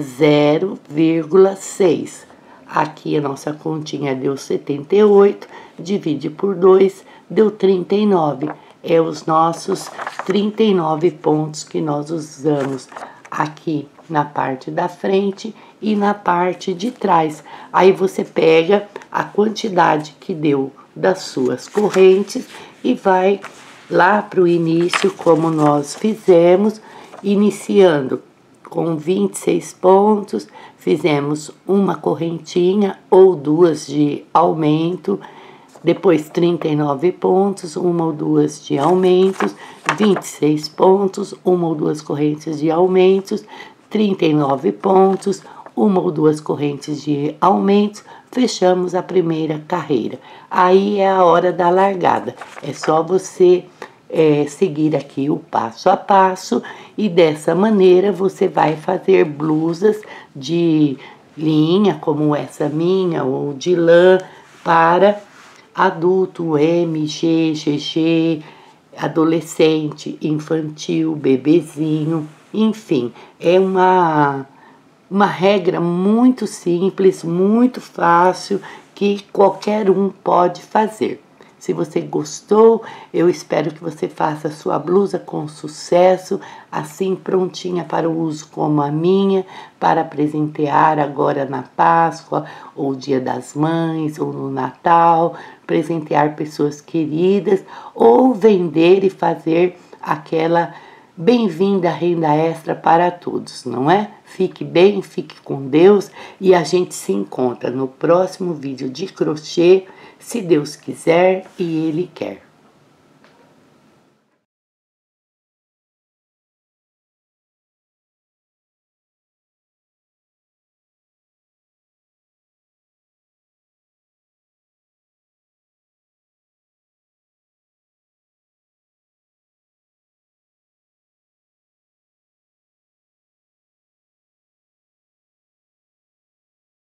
0,6. Aqui a nossa continha deu 78, divide por 2, deu 39. É os nossos 39 pontos que nós usamos aqui na parte da frente e na parte de trás. Aí você pega a quantidade que deu das suas correntes e vai lá para o início, como nós fizemos, iniciando com 26 pontos, fizemos uma correntinha ou 2 de aumento, depois 39 pontos, 1 ou 2 de aumentos, 26 pontos, 1 ou 2 correntes de aumentos, 39 pontos, 1 ou 2 correntes de aumentos, fechamos a primeira carreira. Aí é a hora da largada, é só você seguir aqui o passo a passo e dessa maneira você vai fazer blusas de linha, como essa minha, ou de lã, para adulto, M, G, GG, adolescente, infantil, bebezinho, enfim, é uma regra muito simples, muito fácil, que qualquer um pode fazer. Se você gostou, eu espero que você faça a sua blusa com sucesso, assim prontinha para o uso como a minha, para presentear agora na Páscoa, ou Dia das Mães, ou no Natal, presentear pessoas queridas, ou vender e fazer aquela bem-vinda renda extra para todos, não é? Fique bem, fique com Deus e a gente se encontra no próximo vídeo de crochê, se Deus quiser e Ele quer.